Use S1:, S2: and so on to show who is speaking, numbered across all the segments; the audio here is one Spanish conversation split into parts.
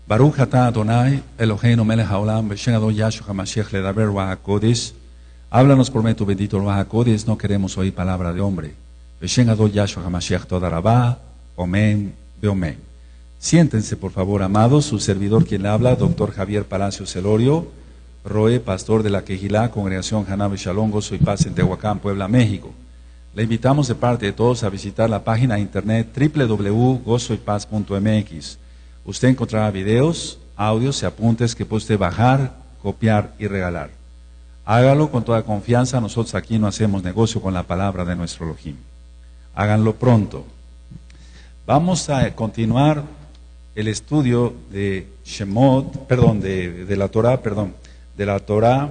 S1: Baruch atah Adonai, Eloheinu melech haolam, v'shem Adon Yahshua HaMashiach ledaber Ruach HaKodesh. Háblanos por medio de tu bendito Ruach HaKodesh, no queremos oír palabra de hombre. V'shem Adon Yahshua HaMashiach toda rabá, omen, beomen. Siéntense por favor, amados, su servidor quien le habla, Dr. Javier Palacios Celorio, Roe, pastor de la Quejilá, Congregación Haná Shalom, Gozo y Paz en Tehuacán, Puebla, México. Le invitamos de parte de todos a visitar la página de internet www.gozoypaz.mx. Usted encontrará videos, audios y apuntes que puede usted bajar, copiar y regalar. Hágalo con toda confianza, nosotros aquí no hacemos negocio con la palabra de nuestro Elohim. Háganlo pronto. Vamos a continuar el estudio de Shemot, de la Torah.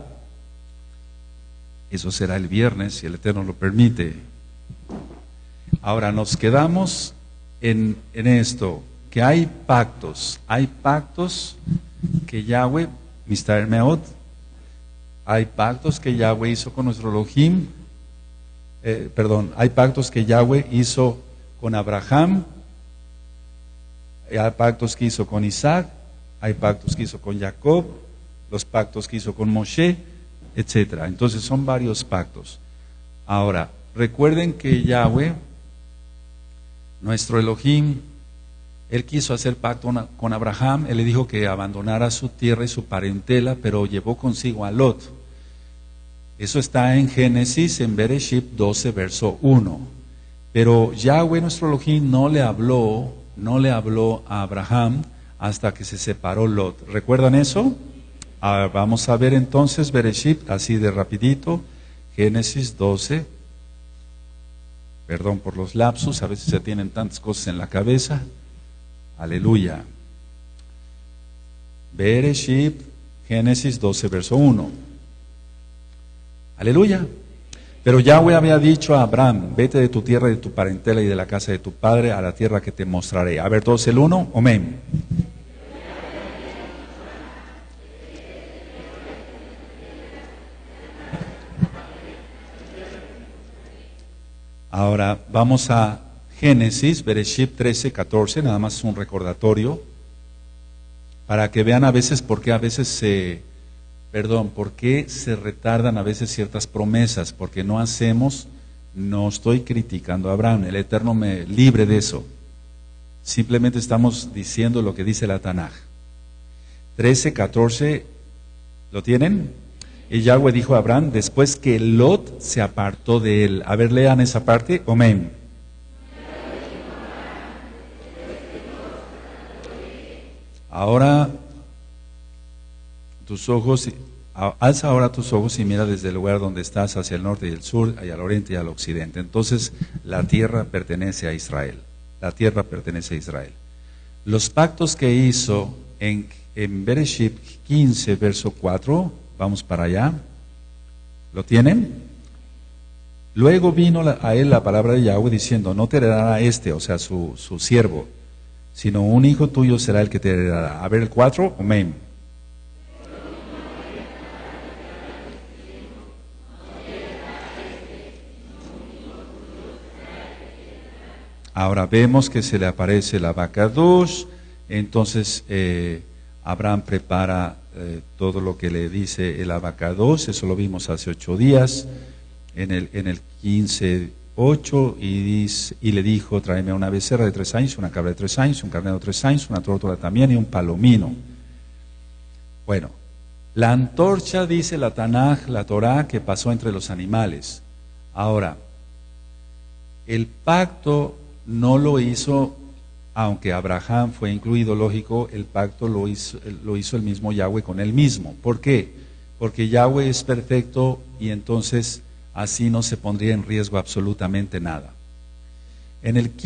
S1: Eso será el viernes, si el Eterno lo permite. Ahora nos quedamos en esto, que hay pactos que Yahweh, Mr. Meot, hay pactos que Yahweh hizo con nuestro Elohim, hay pactos que Yahweh hizo con Abraham, hay pactos que hizo con Isaac, hay pactos que hizo con Jacob, los pactos que hizo con Moshe, etc. Entonces son varios pactos. Ahora, recuerden que Yahweh, nuestro Elohim, Él quiso hacer pacto con Abraham. Él le dijo que abandonara su tierra y su parentela, pero llevó consigo a Lot. Eso está en Génesis, en Bereshit 12, verso 1. Pero Yahweh, nuestro Elohim, no le habló a Abraham hasta que se separó Lot. ¿Recuerdan eso? Vamos a ver entonces Bereshit, así de rapidito, Génesis 12. Perdón por los lapsus, a veces se tienen tantas cosas en la cabeza. Aleluya. Bereshit, Génesis 12, verso 1. Aleluya. Pero Yahweh había dicho a Abraham: vete de tu tierra, de tu parentela y de la casa de tu padre a la tierra que te mostraré. A ver, todos el 1, amén. Ahora vamos a Génesis, Bereshit 13, 14, nada más un recordatorio, para que vean a veces por qué por qué se retardan a veces ciertas promesas, porque no estoy criticando a Abraham, el Eterno me libre de eso, simplemente estamos diciendo lo que dice la Tanaj. 13, 14, ¿lo tienen? Y Yahweh dijo a Abraham, después que Lot se apartó de él. A ver, lean esa parte, amén. Ahora, alza ahora tus ojos y mira desde el lugar donde estás hacia el norte y el sur, y al oriente y al occidente. Entonces, la tierra pertenece a Israel. La tierra pertenece a Israel. Los pactos que hizo en Bereshit 15, verso 4, vamos para allá. ¿Lo tienen? Luego vino a él la palabra de Yahweh diciendo: no te heredará o sea, su siervo, sino un hijo tuyo será el que te heredará. A ver el 4, amén. Ahora vemos que se le aparece la Abacadosh, entonces Abraham prepara todo lo que le dice el Abacadosh, eso lo vimos hace 8 días, en el 15:8, y le dijo: tráeme una becerra de 3 años, una cabra de 3 años, un carnero de 3 años, una tórtola también y un palomino. Bueno, la antorcha, dice la Tanaj, la Torah, que pasó entre los animales. Ahora, el pacto no lo hizo, aunque Abraham fue incluido, lógico, el pacto lo hizo el mismo Yahweh con él mismo. ¿Por qué? Porque Yahweh es perfecto y entonces así no se pondría en riesgo absolutamente nada. En el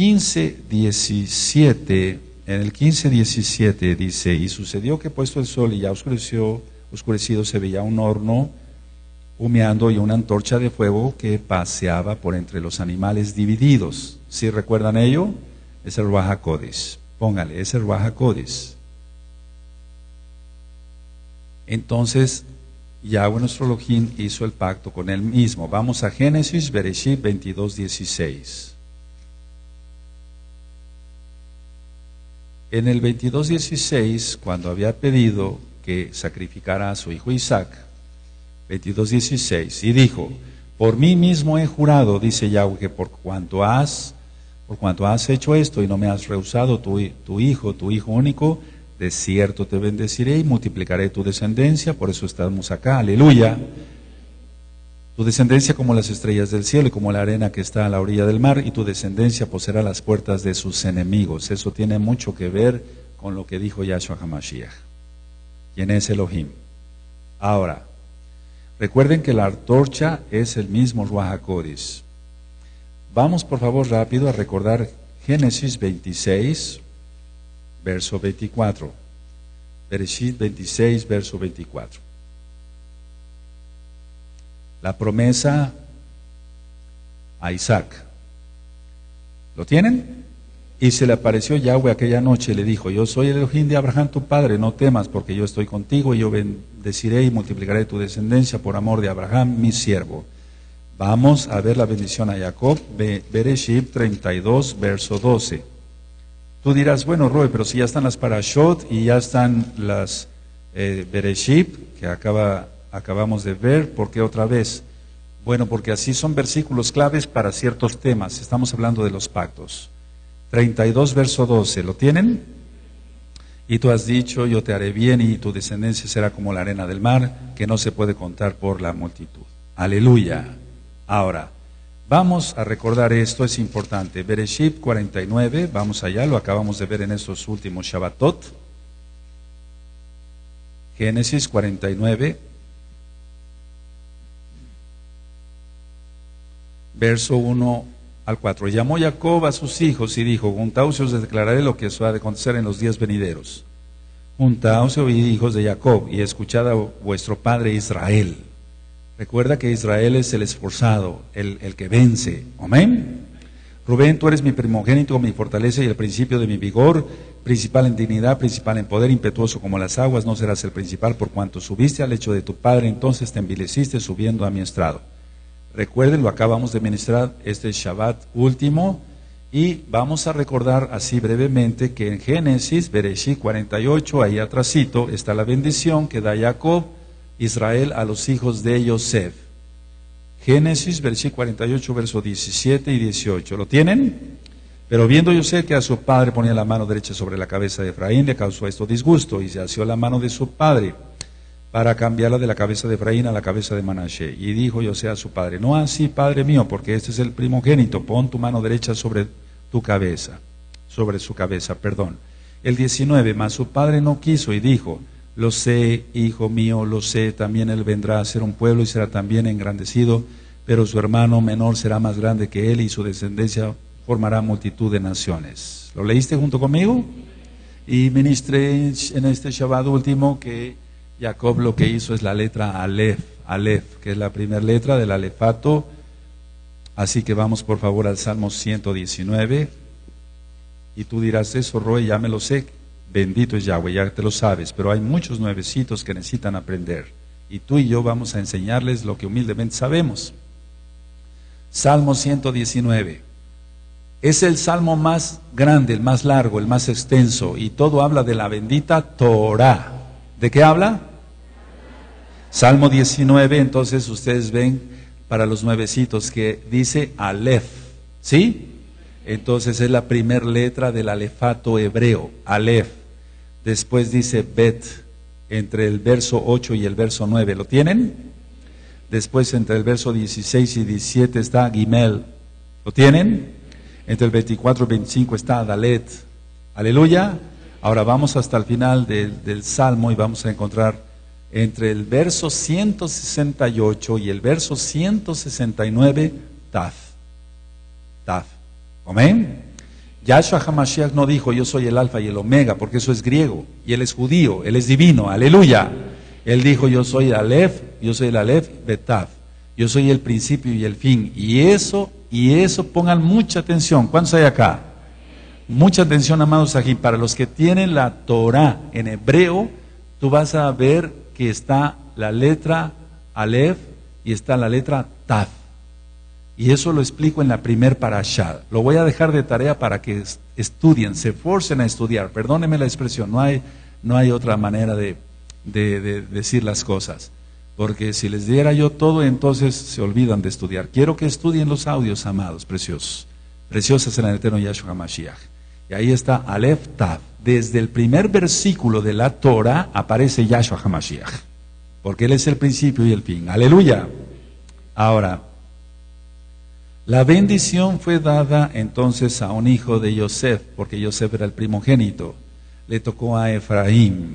S1: 15:17 dice: y sucedió que puesto el sol y ya oscurecido, se veía un horno humeando y una antorcha de fuego que paseaba por entre los animales divididos. ¿Sí recuerdan ello? Es el Ruach HaKodesh. Póngale, es el Ruach HaKodesh. Entonces, Yahweh nuestro Elohim hizo el pacto con él mismo. Vamos a Génesis, Bereshit 22:16. En el 22:16, cuando había pedido que sacrificara a su hijo Isaac, 22:16, y dijo: por mí mismo he jurado, dice Yahweh, que por cuanto has hecho esto y no me has rehusado tu hijo único, de cierto te bendeciré y multiplicaré tu descendencia. Por eso estamos acá, aleluya. Tu descendencia como las estrellas del cielo y como la arena que está a la orilla del mar, y tu descendencia poseerá las puertas de sus enemigos. Eso tiene mucho que ver con lo que dijo Yahshua HaMashiach, quien es Elohim. Ahora, recuerden que la antorcha es el mismo Ruach HaKodesh. Vamos por favor rápido a recordar Génesis 26, verso 24. Bereshit 26, verso 24. La promesa a Isaac. ¿Lo tienen? Y se le apareció Yahweh aquella noche y le dijo: yo soy el Elohim de Abraham tu padre, no temas, porque yo estoy contigo y yo bendeciré y multiplicaré tu descendencia por amor de Abraham mi siervo. Vamos a ver la bendición a Jacob, Bereshit 32, verso 12. Tú dirás: bueno, Roy, pero si ya están las parashot y ya están las Bereshit que acabamos de ver, ¿por qué otra vez? Bueno, porque así son versículos claves para ciertos temas. Estamos hablando de los pactos. 32, verso 12, ¿lo tienen? Y tú has dicho: yo te haré bien y tu descendencia será como la arena del mar, que no se puede contar por la multitud. Aleluya. Ahora, vamos a recordar esto, es importante. Bereshit 49, vamos allá, lo acabamos de ver en estos últimos Shabbatot. Génesis 49, verso 1 al 4. Llamó Jacob a sus hijos y dijo: juntaos y os declararé lo que os ha de acontecer en los días venideros. Juntaos, hijos de Jacob, y escuchad a vuestro padre Israel. Recuerda que Israel es el esforzado, el que vence. Amén. Rubén, tú eres mi primogénito, mi fortaleza y el principio de mi vigor, principal en dignidad, principal en poder, impetuoso como las aguas. No serás el principal por cuanto subiste al lecho de tu padre, entonces te envileciste subiendo a mi estrado. Recuerden, lo acabamos de ministrar este Shabbat último, y vamos a recordar así brevemente que en Génesis, Bereshit 48, ahí atrásito, está la bendición que da Jacob, Israel, a los hijos de Yosef. Génesis, Bereshit 48, versos 17 y 18. ¿Lo tienen? Pero viendo Yosef que a su padre ponía la mano derecha sobre la cabeza de Efraín, le causó esto disgusto, y se asió la mano de su padre para cambiarla de la cabeza de Efraín a la cabeza de Manashe. Y dijo Yosef a su padre: no así, padre mío, porque este es el primogénito, pon tu mano derecha sobre tu cabeza, sobre su cabeza, perdón. El 19, mas su padre no quiso y dijo: lo sé, hijo mío, lo sé, también él vendrá a ser un pueblo y será también engrandecido, pero su hermano menor será más grande que él y su descendencia formará multitud de naciones. ¿Lo leíste junto conmigo? Y ministré en este Shabbat último que Jacob lo que hizo es la letra Aleph, que es la primera letra del alefato. Así que vamos por favor al Salmo 119. Y tú dirás: eso, Roy, ya me lo sé. Bendito es Yahweh, ya te lo sabes, pero hay muchos nuevecitos que necesitan aprender. Y tú y yo vamos a enseñarles lo que humildemente sabemos. Salmo 119. Es el salmo más grande, el más largo, el más extenso, y todo habla de la bendita Torah. ¿De qué habla? Salmo 19, entonces ustedes ven para los nuevecitos que dice Aleph, ¿sí? Entonces es la primera letra del alefato hebreo, Aleph. Después dice Bet, entre el verso 8 y el verso 9, ¿lo tienen? Después entre el verso 16 y 17 está Gimel, ¿lo tienen? Entre el 24 y 25 está Dalet, aleluya. Ahora vamos hasta el final del Salmo y vamos a encontrar entre el verso 168 y el verso 169, Taf. Amén. Yahshua HaMashiach no dijo: yo soy el alfa y el omega, porque eso es griego, y él es judío, él es divino, aleluya. Él dijo: yo soy el Aleph, yo soy el Aleph Betaf, yo soy el principio y el fin. Y eso pongan mucha atención. ¿Cuántos hay acá? Mucha atención, amados aquí. Para los que tienen la Torah en hebreo, tú vas a ver que está la letra Aleph y está la letra Taf. Y eso lo explico en la primer parashá. Lo voy a dejar de tarea para que estudien, se forcen a estudiar. Perdónenme la expresión, no hay otra manera de decir las cosas. Porque si les diera yo todo, entonces se olvidan de estudiar. Quiero que estudien los audios, amados, preciosos. Preciosas en el eterno Yahshua HaMashiach. Y ahí está Aleph Tav. Desde el primer versículo de la Torah aparece Yahshua HaMashiach. Porque Él es el principio y el fin. Aleluya. Ahora, la bendición fue dada entonces a un hijo de Yosef, porque Yosef era el primogénito. Le tocó a Efraín.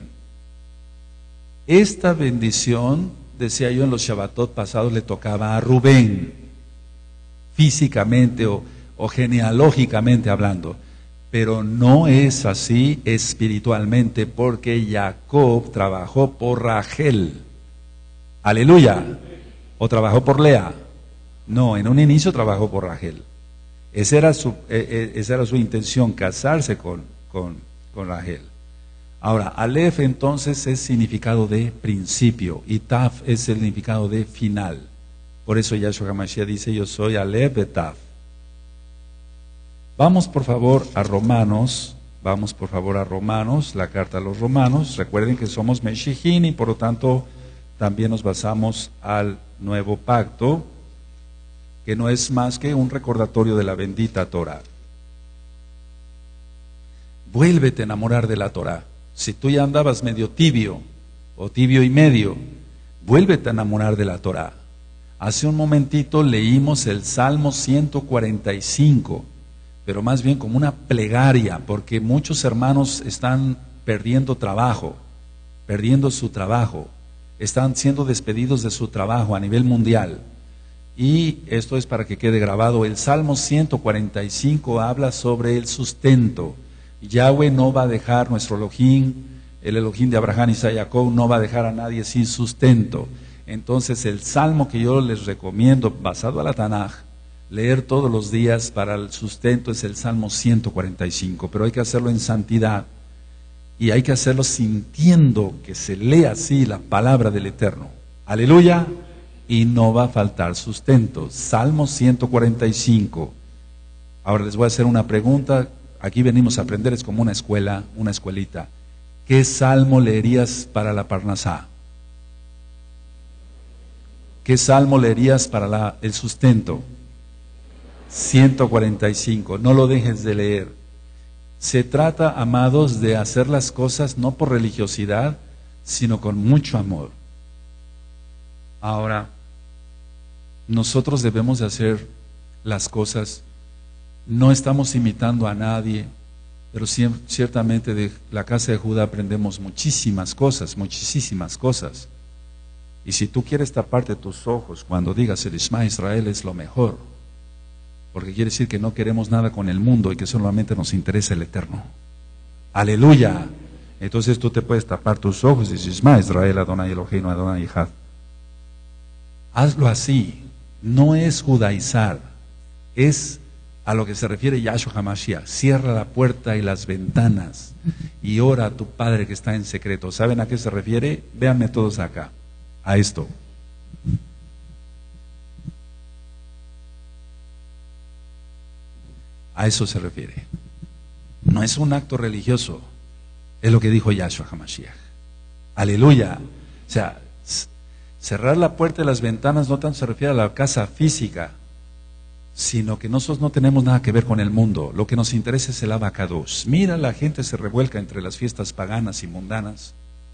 S1: Esta bendición, decía yo en los Shabbatot pasados, le tocaba a Rubén, físicamente o genealógicamente hablando. Pero no es así espiritualmente, porque Jacob trabajó por Rachel. Aleluya. ¿O trabajó por Lea? No, en un inicio trabajó por Rachel. Esa era su intención, casarse con Rachel. Ahora, Aleph entonces es significado de principio y Taf es el significado de final. Por eso Yahshua HaMashiach dice, yo soy Aleph de Taf. Vamos por favor a Romanos, la carta a los Romanos. Recuerden que somos Meshijín y por lo tanto también nos basamos al nuevo pacto, que no es más que un recordatorio de la bendita Torah. Vuélvete a enamorar de la Torah. Si tú ya andabas medio tibio o tibio y medio, vuélvete a enamorar de la Torah. Hace un momentito leímos el Salmo 145, pero más bien como una plegaria, porque muchos hermanos están perdiendo trabajo, perdiendo su trabajo, están siendo despedidos de su trabajo a nivel mundial. Y esto es para que quede grabado. El Salmo 145 habla sobre el sustento. Yahweh no va a dejar nuestro Elohim, el Elohim de Abraham, Isaac y Jacob, no va a dejar a nadie sin sustento. Entonces el salmo que yo les recomiendo, basado a la Tanaj, leer todos los días para el sustento es el Salmo 145, pero hay que hacerlo en santidad y hay que hacerlo sintiendo que se lee así la palabra del Eterno. Aleluya. Y no va a faltar sustento. Salmo 145. Ahora les voy a hacer una pregunta. Aquí venimos a aprender, es como una escuela, una escuelita. ¿Qué salmo leerías para la Parnasá? ¿Qué salmo leerías para el sustento? 145. No lo dejes de leer. Se trata, amados, de hacer las cosas no por religiosidad, sino con mucho amor. Ahora, nosotros debemos de hacer las cosas. No estamos imitando a nadie, pero ciertamente de la casa de Judá aprendemos muchísimas cosas, muchísimas cosas. Y si tú quieres taparte tus ojos cuando digas el Shema Israel es lo mejor, porque quiere decir que no queremos nada con el mundo y que solamente nos interesa el Eterno. Aleluya. Entonces tú te puedes tapar tus ojos y decir Shema Israel, Adonai Eloheinu, Adonai Echad. Hazlo así. No es judaizar, es a lo que se refiere Yahshua HaMashiach. Cierra la puerta y las ventanas y ora a tu Padre que está en secreto. ¿Saben a qué se refiere? Véanme todos acá, a esto. A eso se refiere. No es un acto religioso, es lo que dijo Yahshua HaMashiach. Aleluya. O sea, cerrar la puerta y las ventanas no tanto se refiere a la casa física, sino que nosotros no tenemos nada que ver con el mundo. Lo que nos interesa es el Abacados. Mira, la gente se revuelca entre las fiestas paganas y mundanas.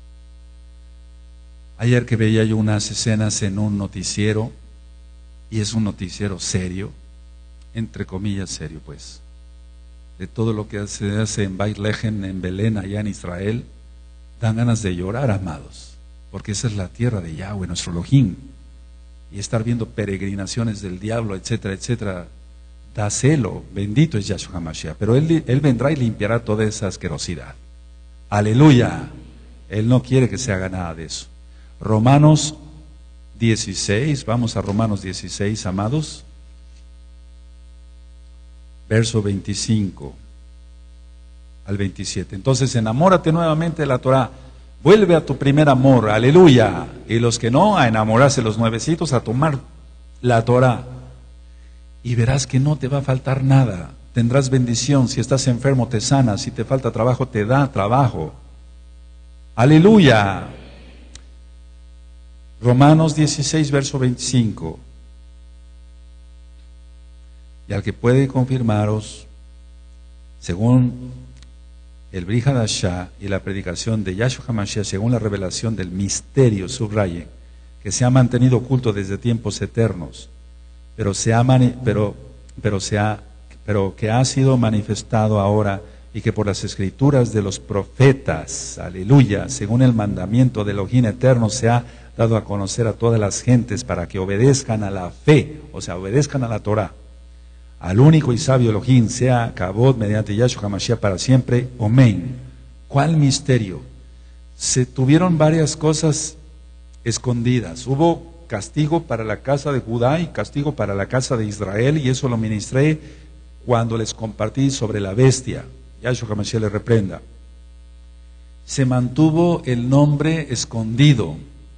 S1: Ayer que veía yo unas escenas en un noticiero, y es un noticiero serio, entre comillas serio pues, de todo lo que se hace en Beit Lehem, en Belén, allá en Israel, dan ganas de llorar, amados. Porque esa es la tierra de Yahweh, nuestro Elohim. Y estar viendo peregrinaciones del diablo, etcétera, etcétera, da celo. Bendito es Yahshua HaMashiach. Pero él vendrá y limpiará toda esa asquerosidad. Aleluya. Él no quiere que se haga nada de eso. Romanos 16, vamos a Romanos 16, amados. Verso 25 al 27. Entonces, enamórate nuevamente de la Torah. Vuelve a tu primer amor, aleluya. Y los que no, a enamorarse los nuevecitos, a tomar la Torah. y verás que no te va a faltar nada. Tendrás bendición. Si estás enfermo te sana, si te falta trabajo te da trabajo. Aleluya. Romanos 16, verso 25. Y al que puede confirmaros, según el Brit Hadashah y la predicación de Yahshua HaMashiach, según la revelación del misterio, subrayen, que se ha mantenido oculto desde tiempos eternos, pero que ha sido manifestado ahora, y que por las escrituras de los profetas, aleluya, según el mandamiento del Elohim eterno, se ha dado a conocer a todas las gentes para que obedezcan a la fe, o sea, obedezcan a la Torah, al único y sabio Elohim, sea Kabod mediante Yahshua HaMashiach para siempre. Amén. ¿Cuál misterio? Se tuvieron varias cosas escondidas. Hubo castigo para la casa de Judá y castigo para la casa de Israel, y eso lo ministré cuando les compartí sobre la bestia. Yahshua HaMashiach le reprenda. Se mantuvo el nombre escondido.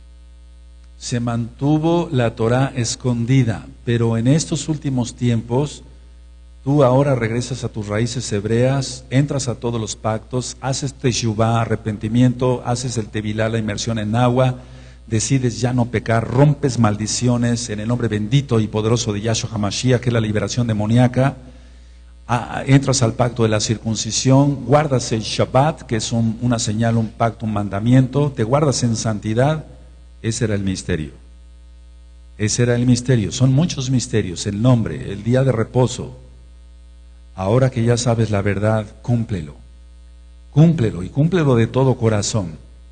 S1: Se mantuvo la Torah escondida, pero en estos últimos tiempos, tú ahora regresas a tus raíces hebreas, entras a todos los pactos, haces teshuvá, arrepentimiento, haces el tevilá, la inmersión en agua, decides ya no pecar, rompes maldiciones en el nombre bendito y poderoso de Yahshua HaMashiach, que es la liberación demoníaca. Entras al pacto de la circuncisión, guardas el Shabbat, que es una señal, un pacto, un mandamiento, te guardas en santidad. Ese era el misterio. Ese era el misterio. Son muchos misterios. El nombre, el día de reposo. Ahora que ya sabes la verdad, cúmplelo. Cúmplelo y cúmplelo de todo corazón.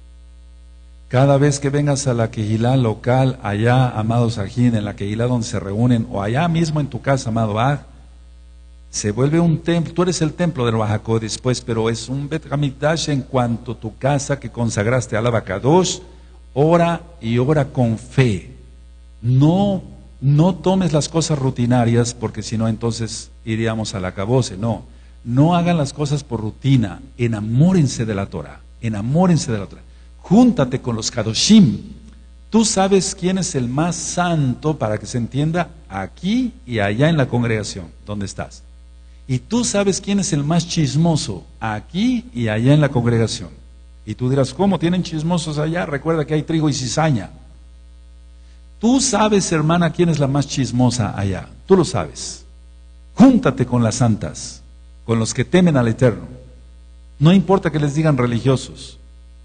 S1: Cada vez que vengas a la Kehilá local, allá, amados Ajín, en la Kehilá donde se reúnen, o allá mismo en tu casa, amado Ad, se vuelve un templo. Tú eres el templo del Oaxaca después, pero es un Bet Hamikdash en cuanto a tu casa que consagraste al Abacadosh. Ora y ora con fe. No tomes las cosas rutinarias, porque si no entonces iríamos al acabose. No hagan las cosas por rutina. Enamórense de la Torah. Enamórense de la Torah. Júntate con los Kadoshim. Tú sabes quién es el más santo, para que se entienda, aquí y allá en la congregación donde estás. Y tú sabes quién es el más chismoso, aquí y allá en la congregación. Y tú dirás, ¿cómo tienen chismosos allá? Recuerda que hay trigo y cizaña. Tú sabes, hermana, quién es la más chismosa allá. Tú lo sabes. Júntate con las santas, con los que temen al Eterno. No importa que les digan religiosos.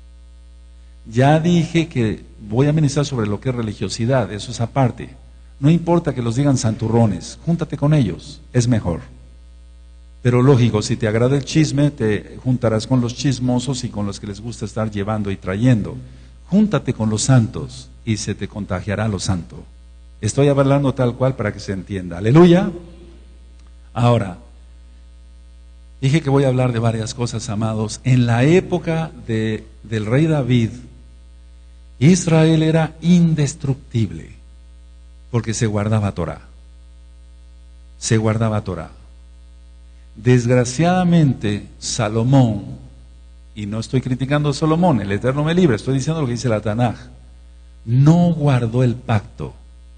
S1: Ya dije que voy a ministrar sobre lo que es religiosidad, eso es aparte. No importa que los digan santurrones, júntate con ellos, es mejor. Pero lógico, si te agrada el chisme, te juntarás con los chismosos y con los que les gusta estar llevando y trayendo. Júntate con los santos y se te contagiará lo santo. Estoy hablando tal cual para que se entienda. Aleluya. Ahora, dije que voy a hablar de varias cosas, amados. En la época del rey David, Israel era indestructible porque se guardaba Torah. Se guardaba Torah. Desgraciadamente, Salomón, y no estoy criticando a Salomón, el Eterno me libre, estoy diciendo lo que dice la Tanaj, no guardó el pacto.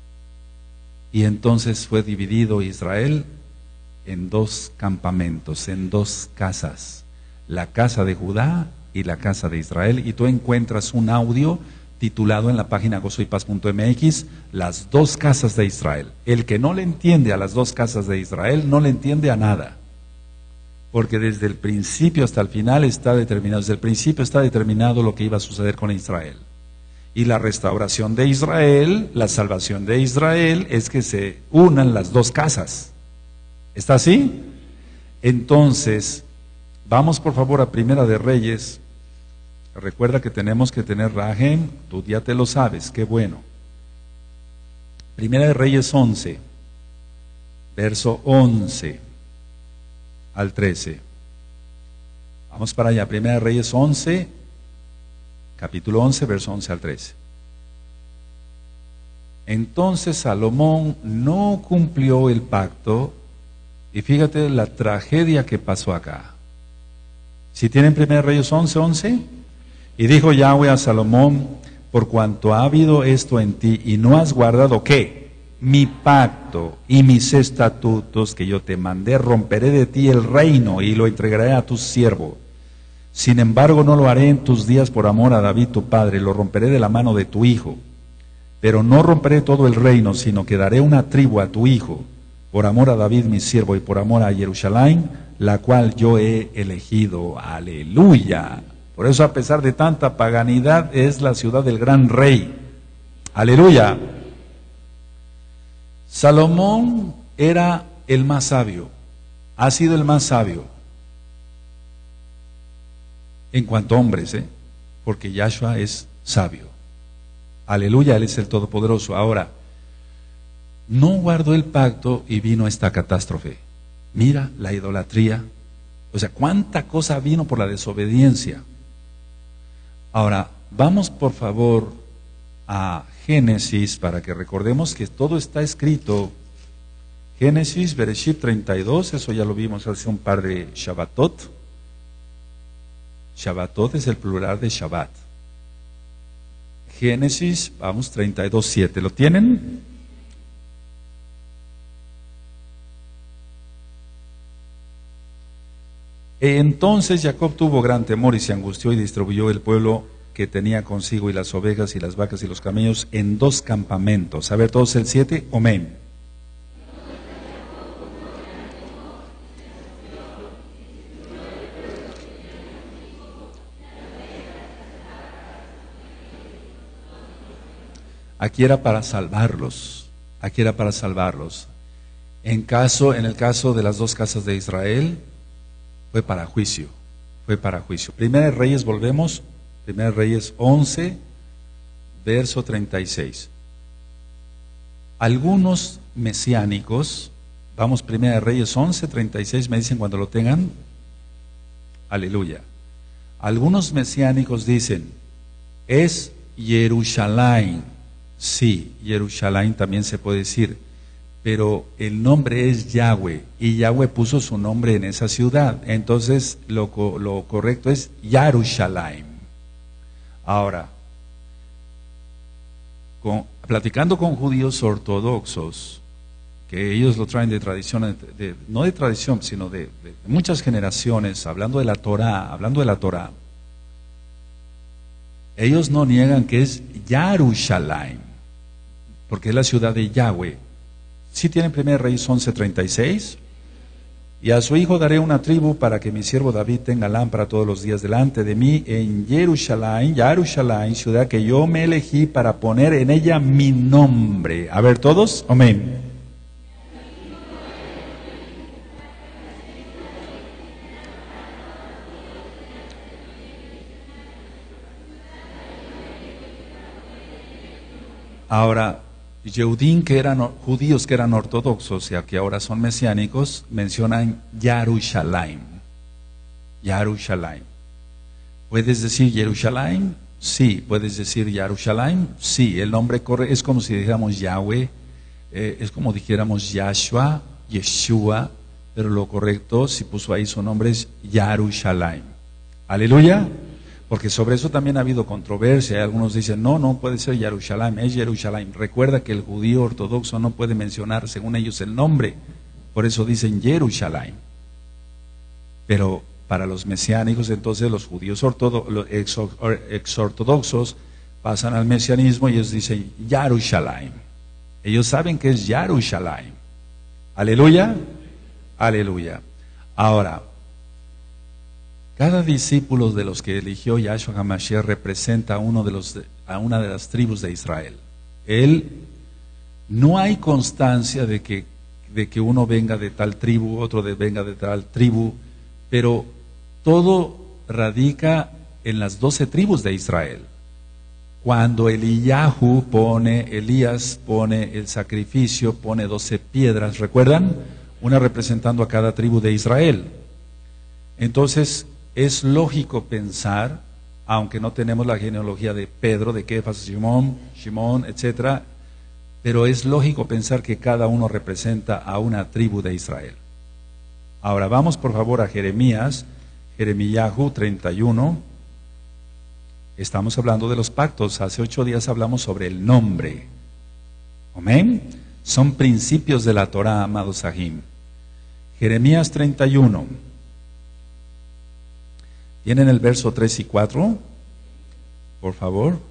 S1: Y entonces fue dividido Israel en dos campamentos, en dos casas, la casa de Judá y la casa de Israel. Y tú encuentras un audio titulado en la página gozoypaz.mx, las dos casas de Israel. El que no le entiende a las dos casas de Israel, no le entiende a nada. Porque desde el principio hasta el final está determinado, desde el principio está determinado lo que iba a suceder con Israel. Y la restauración de Israel, la salvación de Israel, es que se unan las dos casas. ¿Está así? Entonces, vamos por favor a Primera de Reyes. Recuerda que tenemos que tener Rahem, tú ya te lo sabes, qué bueno. Primera de Reyes 11, verso 11 al 13. Vamos para allá, Primera de Reyes 11, capítulo 11, verso 11 al 13. Entonces Salomón no cumplió el pacto, y fíjate la tragedia que pasó acá. Si tienen Primera de Reyes 11, 11, y dijo Yahweh a Salomón, por cuanto ha habido esto en ti, y no has guardado, ¿qué? mi pacto y mis estatutos que yo te mandé, romperé de ti el reino y lo entregaré a tu siervo. Sin embargo, no lo haré en tus días por amor a David tu padre, lo romperé de la mano de tu hijo. Pero no romperé todo el reino, sino que daré una tribu a tu hijo, por amor a David mi siervo y por amor a Jerusalén, la cual yo he elegido. Aleluya. Por eso, a pesar de tanta paganidad, es la ciudad del gran rey. Aleluya. Salomón era el más sabio, ha sido el más sabio en cuanto a hombres, porque Yahshua es sabio. Aleluya, Él es el Todopoderoso. Ahora, no guardó el pacto y vino esta catástrofe. Mira la idolatría, o sea, cuánta cosa vino por la desobediencia. Ahora, vamos por favor a Génesis para que recordemos que todo está escrito. Génesis, Bereshit 32, eso ya lo vimos hace un par de Shabbatot. Shabbatot es el plural de Shabbat. Génesis, vamos, 32:7, ¿lo tienen? Entonces Jacob tuvo gran temor y se angustió y distribuyó el pueblo que tenía consigo y las ovejas y las vacas y los camellos en 2 campamentos. A ver, todos el 7, amén. Aquí era para salvarlos, aquí era para salvarlos. En el caso de las 2 casas de Israel, fue para juicio, fue para juicio. Primera de Reyes, volvemos, Primera de Reyes 11, verso 36. Algunos mesiánicos, vamos, Primera de Reyes 11, 36, me dicen cuando lo tengan, aleluya. Algunos mesiánicos dicen, es Jerusalén. Sí, Jerusalén también se puede decir, pero el nombre es Yahweh y Yahweh puso su nombre en esa ciudad, entonces lo correcto es Jerusalén. Ahora, platicando con judíos ortodoxos, que ellos lo traen de tradición, no de tradición, sino de muchas generaciones, hablando de la Torá, ellos no niegan que es Jerusalén, porque es la ciudad de Yahweh. Sí tienen 1 Reyes 11:36. Y a su hijo daré una tribu para que mi siervo David tenga lámpara todos los días delante de mí en Jerusalén, ciudad que yo me elegí para poner en ella mi nombre. A ver todos, amén. Ahora, Yehudim, judíos que eran ortodoxos y que ahora son mesiánicos, mencionan Jerusalén. Jerusalén. ¿Puedes decir Jerusalén? Sí. ¿Puedes decir Jerusalén? Sí. El nombre es como si dijéramos Yahweh, es como dijéramos Yahshua, Yeshua, pero lo correcto, si puso ahí su nombre, es Jerusalén. Aleluya. Porque sobre eso también ha habido controversia. Algunos dicen, no puede ser Jerusalén, es Jerusalén. Recuerda que el judío ortodoxo no puede mencionar, según ellos, el nombre. Por eso dicen Jerusalén. Pero para los mesiánicos, entonces, los judíos exortodoxos pasan al mesianismo y ellos dicen Jerusalén. Ellos saben que es Jerusalén. Aleluya. Aleluya. Ahora, cada discípulo de los que eligió Yahshua HaMashiach representa a una de las tribus de Israel. No hay constancia de que uno venga de tal tribu, otro venga de tal tribu, pero todo radica en las 12 tribus de Israel. Cuando Elías pone el sacrificio, pone 12 piedras, ¿recuerdan? Una representando a cada tribu de Israel. Entonces, es lógico pensar, aunque no tenemos la genealogía de Pedro, de Kefas, Shimón, etc., pero es lógico pensar que cada uno representa a una tribu de Israel. Ahora vamos por favor a Jeremías 31. Estamos hablando de los pactos. Hace 8 días hablamos sobre el nombre. Amén. Son principios de la Torah, amados Sahim. Jeremías 31. ¿Tienen el verso 3 y 4? Por favor.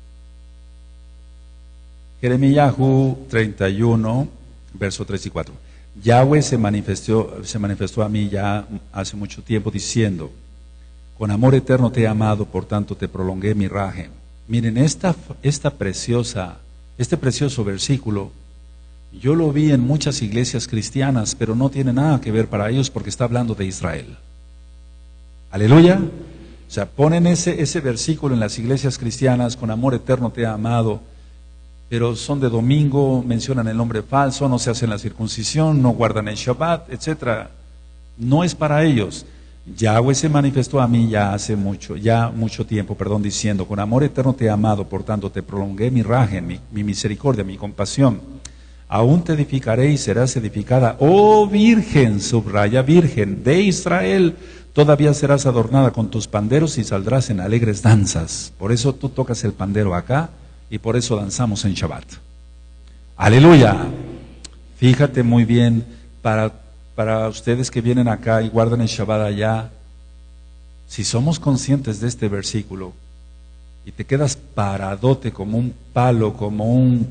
S1: Jeremías 31, verso 3 y 4. Yahweh se manifestó a mí ya hace mucho tiempo diciendo: con amor eterno te he amado, por tanto te prolongué mi rajem. Miren, este precioso versículo, yo lo vi en muchas iglesias cristianas, pero no tiene nada que ver para ellos porque está hablando de Israel. Aleluya. O sea, ponen ese versículo en las iglesias cristianas: con amor eterno te he amado, pero son de domingo, mencionan el nombre falso, no se hacen la circuncisión, no guardan el Shabbat, etc. No es para ellos. Yahweh se manifestó a mí ya mucho tiempo, diciendo: con amor eterno te he amado, por tanto te prolongué mi rajem, mi misericordia, mi compasión. Aún te edificaré y serás edificada, oh virgen, subraya virgen, de Israel. Todavía serás adornada con tus panderos y saldrás en alegres danzas. Por eso tú tocas el pandero acá y por eso danzamos en Shabbat. Aleluya. Fíjate muy bien, para ustedes que vienen acá y guardan el Shabbat allá, si somos conscientes de este versículo y te quedas paradote como un palo, como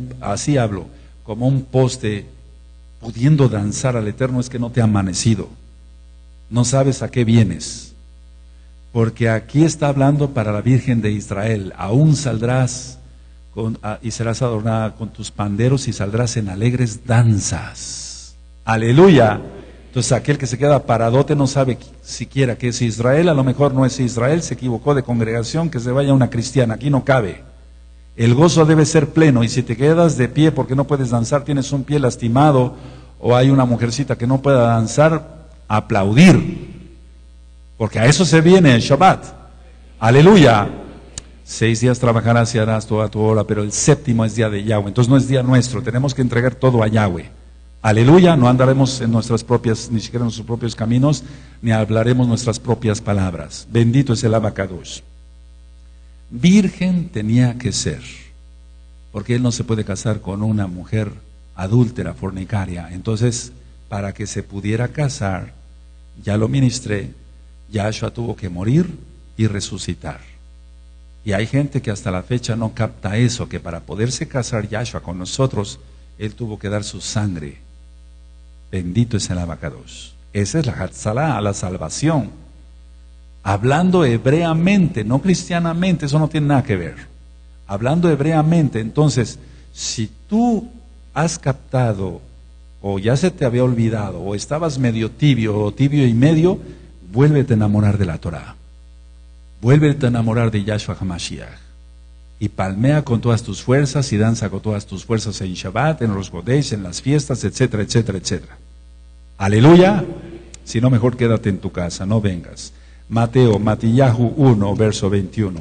S1: un poste, pudiendo danzar al Eterno, es que no te ha amanecido. No sabes a qué vienes. Porque aquí está hablando para la Virgen de Israel: aún saldrás y serás adornada con tus panderos y saldrás en alegres danzas. Aleluya. Entonces aquel que se queda paradote no sabe siquiera qué es Israel. A lo mejor no es Israel, se equivocó de congregación, que se vaya una cristiana, aquí no cabe. El gozo debe ser pleno, y si te quedas de pie porque no puedes danzar, tienes un pie lastimado, o hay una mujercita que no pueda danzar, aplaudir, porque a eso se viene el Shabbat. Aleluya. 6 días trabajarás y harás toda tu obra, pero el séptimo es día de Yahweh. Entonces no es día nuestro, tenemos que entregar todo a Yahweh. Aleluya. No andaremos en nuestras propias, ni siquiera en nuestros propios caminos, ni hablaremos nuestras propias palabras. Bendito es el Abacadosh. Virgen tenía que ser, porque él no se puede casar con una mujer adúltera, fornicaria. Entonces, para que se pudiera casar, ya lo ministré, Yahshua tuvo que morir y resucitar. Y hay gente que hasta la fecha no capta eso, que para poderse casar Yahshua con nosotros, él tuvo que dar su sangre. Bendito es el Abacadosh. Esa es la Hatzalá, la salvación. Hablando hebreamente, no cristianamente, eso no tiene nada que ver. Hablando hebreamente, entonces, si tú has captado, o ya se te había olvidado, o estabas medio tibio, o tibio y medio, vuélvete a enamorar de la Torah. Vuélvete a enamorar de Yahshua HaMashiach. Y palmea con todas tus fuerzas y danza con todas tus fuerzas en Shabbat, en los Godesh, en las fiestas, etcétera, etcétera, etcétera. Aleluya. Si no, mejor quédate en tu casa, no vengas. Matillahu 1, verso 21.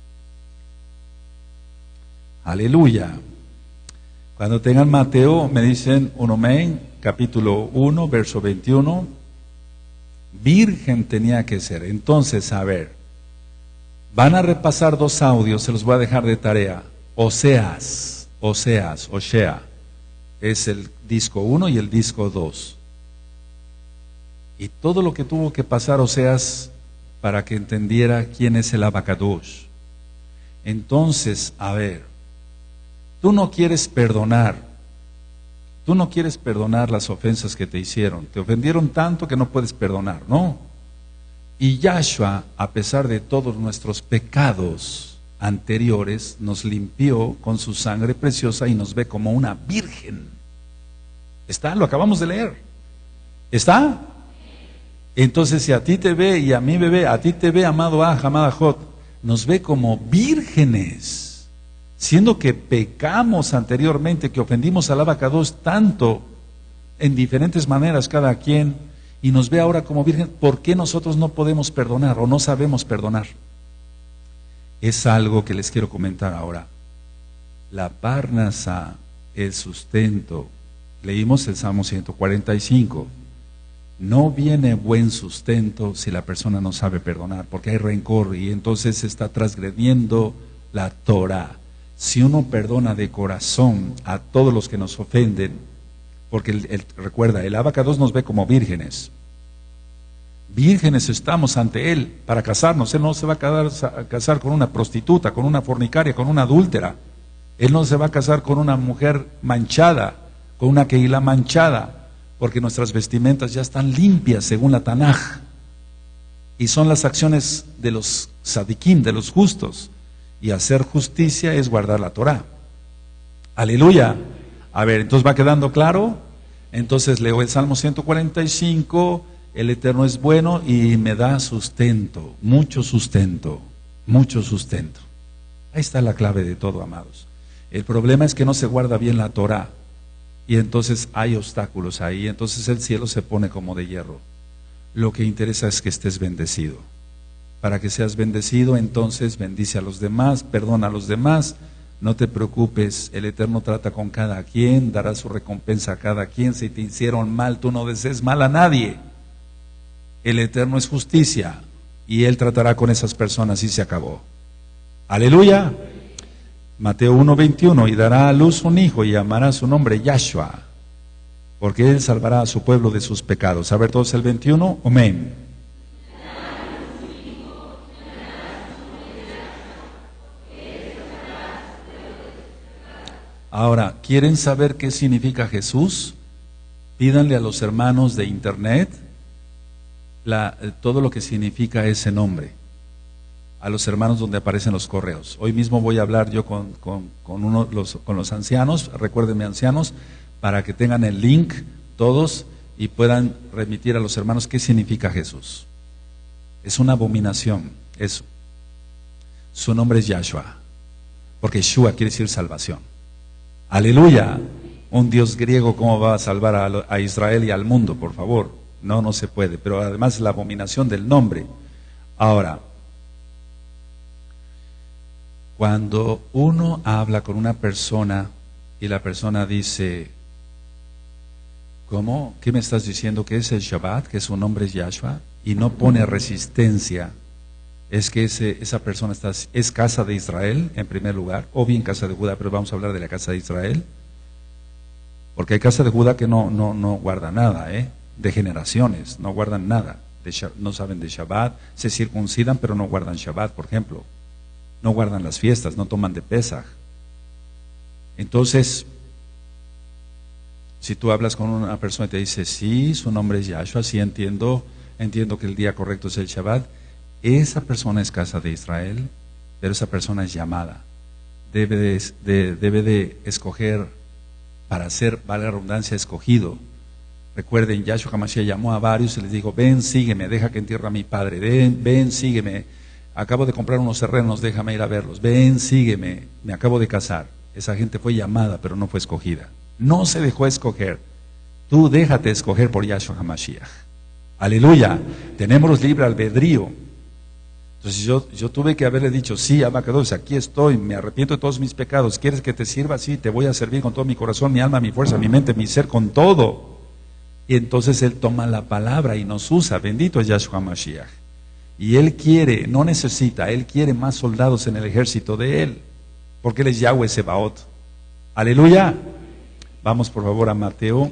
S1: Aleluya. Cuando tengan Mateo, me dicen un amén, capítulo 1, verso 21. Virgen tenía que ser. Entonces, a ver, van a repasar 2 audios, se los voy a dejar de tarea. Osea, es el disco 1 y el disco 2. Y todo lo que tuvo que pasar Oseas para que entendiera quién es el Abacadosh. Entonces, a ver, tú no quieres perdonar las ofensas que te hicieron, te ofendieron tanto que no puedes perdonar, ¿no? Y Yahshua, a pesar de todos nuestros pecados anteriores, nos limpió con su sangre preciosa y nos ve como una virgen. ¿Está? Lo acabamos de leer. ¿Está? Entonces, si a ti te ve y a mí me ve, a ti te ve, amado amada Jot, nos ve como vírgenes, siendo que pecamos anteriormente, que ofendimos al Abacadosh tanto, en diferentes maneras cada quien, y nos ve ahora como virgen. ¿Por qué nosotros no podemos perdonar o no sabemos perdonar? Es algo que les quiero comentar ahora. La Parnasá, el sustento, leímos el Salmo 145. No viene buen sustento si la persona no sabe perdonar, porque hay rencor y entonces está transgrediendo la Torah. Si uno perdona de corazón a todos los que nos ofenden, porque recuerda, el abacados nos ve como vírgenes. Vírgenes estamos ante Él para casarnos. Él no se va a casar con una prostituta, con una fornicaria, con una adúltera. Él no se va a casar con una mujer manchada, con una Keilah manchada, porque nuestras vestimentas ya están limpias según la Tanaj. Y son las acciones de los sadikim, de los justos. Y hacer justicia es guardar la Torah. Aleluya. A ver, entonces va quedando claro. Entonces leo el Salmo 145. El Eterno es bueno y me da sustento, mucho sustento, mucho sustento. Ahí está la clave de todo, amados. El problema es que no se guarda bien la Torah y entonces hay obstáculos ahí, entonces el cielo se pone como de hierro. Lo que interesa es que estés bendecido. Para que seas bendecido, entonces bendice a los demás, perdona a los demás, no te preocupes, el Eterno trata con cada quien, dará su recompensa a cada quien. Si te hicieron mal, tú no desees mal a nadie. El Eterno es justicia y Él tratará con esas personas y se acabó. Aleluya. Mateo 1:21, y dará a luz un hijo y llamará su nombre Yahshua, porque Él salvará a su pueblo de sus pecados. A ver todos el 21, amén. Ahora, ¿quieren saber qué significa Jesús? Pídanle a los hermanos de internet todo lo que significa ese nombre, a los hermanos donde aparecen los correos. Hoy mismo voy a hablar yo con los ancianos, recuérdenme ancianos, para que tengan el link todos y puedan remitir a los hermanos qué significa Jesús. Es una abominación eso. Su nombre es Yahshua, porque Yeshua quiere decir salvación. Aleluya. Un Dios griego, ¿cómo va a salvar a Israel y al mundo? Por favor. No se puede, pero además es la abominación del nombre. Ahora, cuando uno habla con una persona y la persona dice, ¿cómo? ¿Qué me estás diciendo? ¿Que es el Shabbat? ¿Que su nombre es Yahshua? Y no pone resistencia. Es que esa persona es casa de Israel, en primer lugar, o bien casa de Judá, pero vamos a hablar de la casa de Israel. Porque hay casa de Judá que no guarda nada, de generaciones, no guardan nada, no saben de Shabbat, se circuncidan pero no guardan Shabbat, por ejemplo, no guardan las fiestas, no toman de Pesaj. Entonces, si tú hablas con una persona y te dice, sí, su nombre es Yahshua, sí entiendo que el día correcto es el Shabbat, esa persona es casa de Israel, pero esa persona es llamada, debe de escoger para ser, valga la redundancia, escogido. Recuerden, Yahshua HaMashiach llamó a varios y les dijo, ven, sígueme, deja que entierre a mi padre, ven, sígueme, acabo de comprar unos terrenos, déjame ir a verlos, ven, sígueme, me acabo de casar. Esa gente fue llamada, pero no fue escogida. No se dejó escoger. Tú déjate escoger por Yahshua HaMashiach. Aleluya. Tenemos libre albedrío. Entonces yo tuve que haberle dicho, sí, Abacados, aquí estoy, me arrepiento de todos mis pecados, ¿quieres que te sirva? Sí, te voy a servir con todo mi corazón, mi alma, mi fuerza, mi mente, mi ser, con todo. Y entonces Él toma la palabra y nos usa, bendito es Yahshua HaMashiach. Y Él quiere, no necesita, Él quiere más soldados en el ejército de Él, porque Él es Yahweh Sebaot. Aleluya. Vamos por favor a Mateo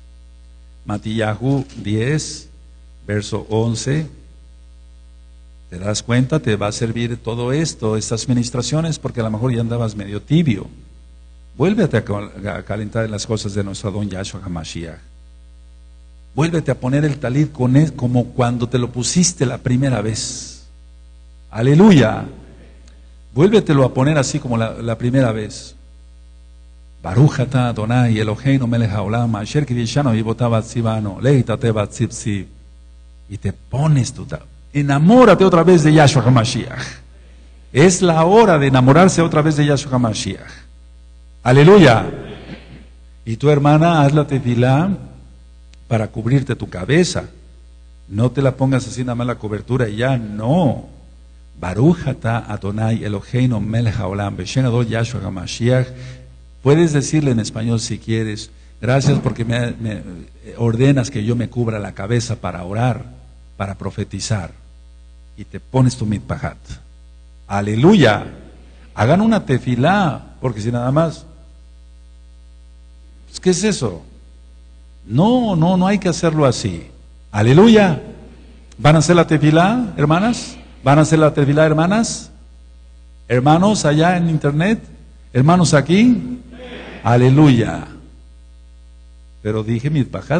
S1: 10, verso 11. ¿Te das cuenta? Te va a servir todo esto, estas ministraciones, porque a lo mejor ya andabas medio tibio. Vuélvete a calentar en las cosas de nuestro Adón Yahshua HaMashiach. Vuélvete a poner el talit con él como cuando te lo pusiste la primera vez. Aleluya. Vuélvetelo a poner así como la primera vez. Baruch atah Adonai Eloheinu melech haolam asher kiddushanu v'ivotah batzivanu leitate batzivtziv. Y te pones tu talit. Enamórate otra vez de Yahshua HaMashiach. Es la hora de enamorarse otra vez de Yahshua HaMashiach. Aleluya. Y tu hermana, haz la tefilá para cubrirte tu cabeza. No te la pongas así nada más la cobertura y ya, no. Baruch atah Adonai Eloheinu melech haolam b'shem Adon Yahshua HaMashiach. Puedes decirle en español si quieres, gracias porque me ordenas que yo me cubra la cabeza para orar, para profetizar. Y te pones tu mitpahat. Aleluya. Hagan una tefilá, porque si nada más, pues, ¿qué es eso? No hay que hacerlo así. Aleluya. ¿Van a hacer la tefilá, hermanas? ¿Van a hacer la tefilá, hermanas? Hermanos allá en internet, hermanos aquí. Aleluya. Pero dije mitpajat.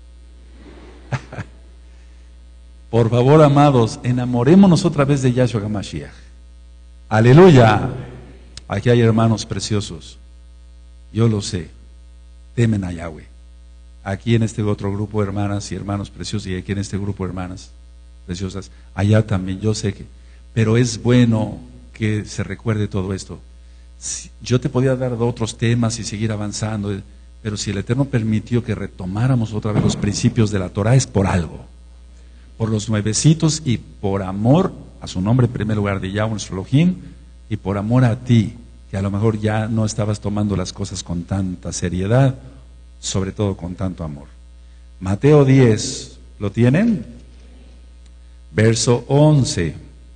S1: Por favor, amados, enamorémonos otra vez de Yahshua HaMashiach. Aleluya. Aquí hay hermanos preciosos. Yo lo sé. Temen a Yahweh. Aquí en este otro grupo de hermanas y hermanos preciosos, y aquí en este grupo de hermanas preciosas, allá también, yo sé que, pero es bueno que se recuerde todo esto. Yo te podía dar de otros temas y seguir avanzando, pero si el Eterno permitió que retomáramos otra vez los principios de la Torah, es por algo, por los nuevecitos y por amor a su nombre en primer lugar de Yahweh nuestro Elohim, y por amor a ti, que a lo mejor ya no estabas tomando las cosas con tanta seriedad, sobre todo con tanto amor. Mateo 10, ¿lo tienen? Verso 11.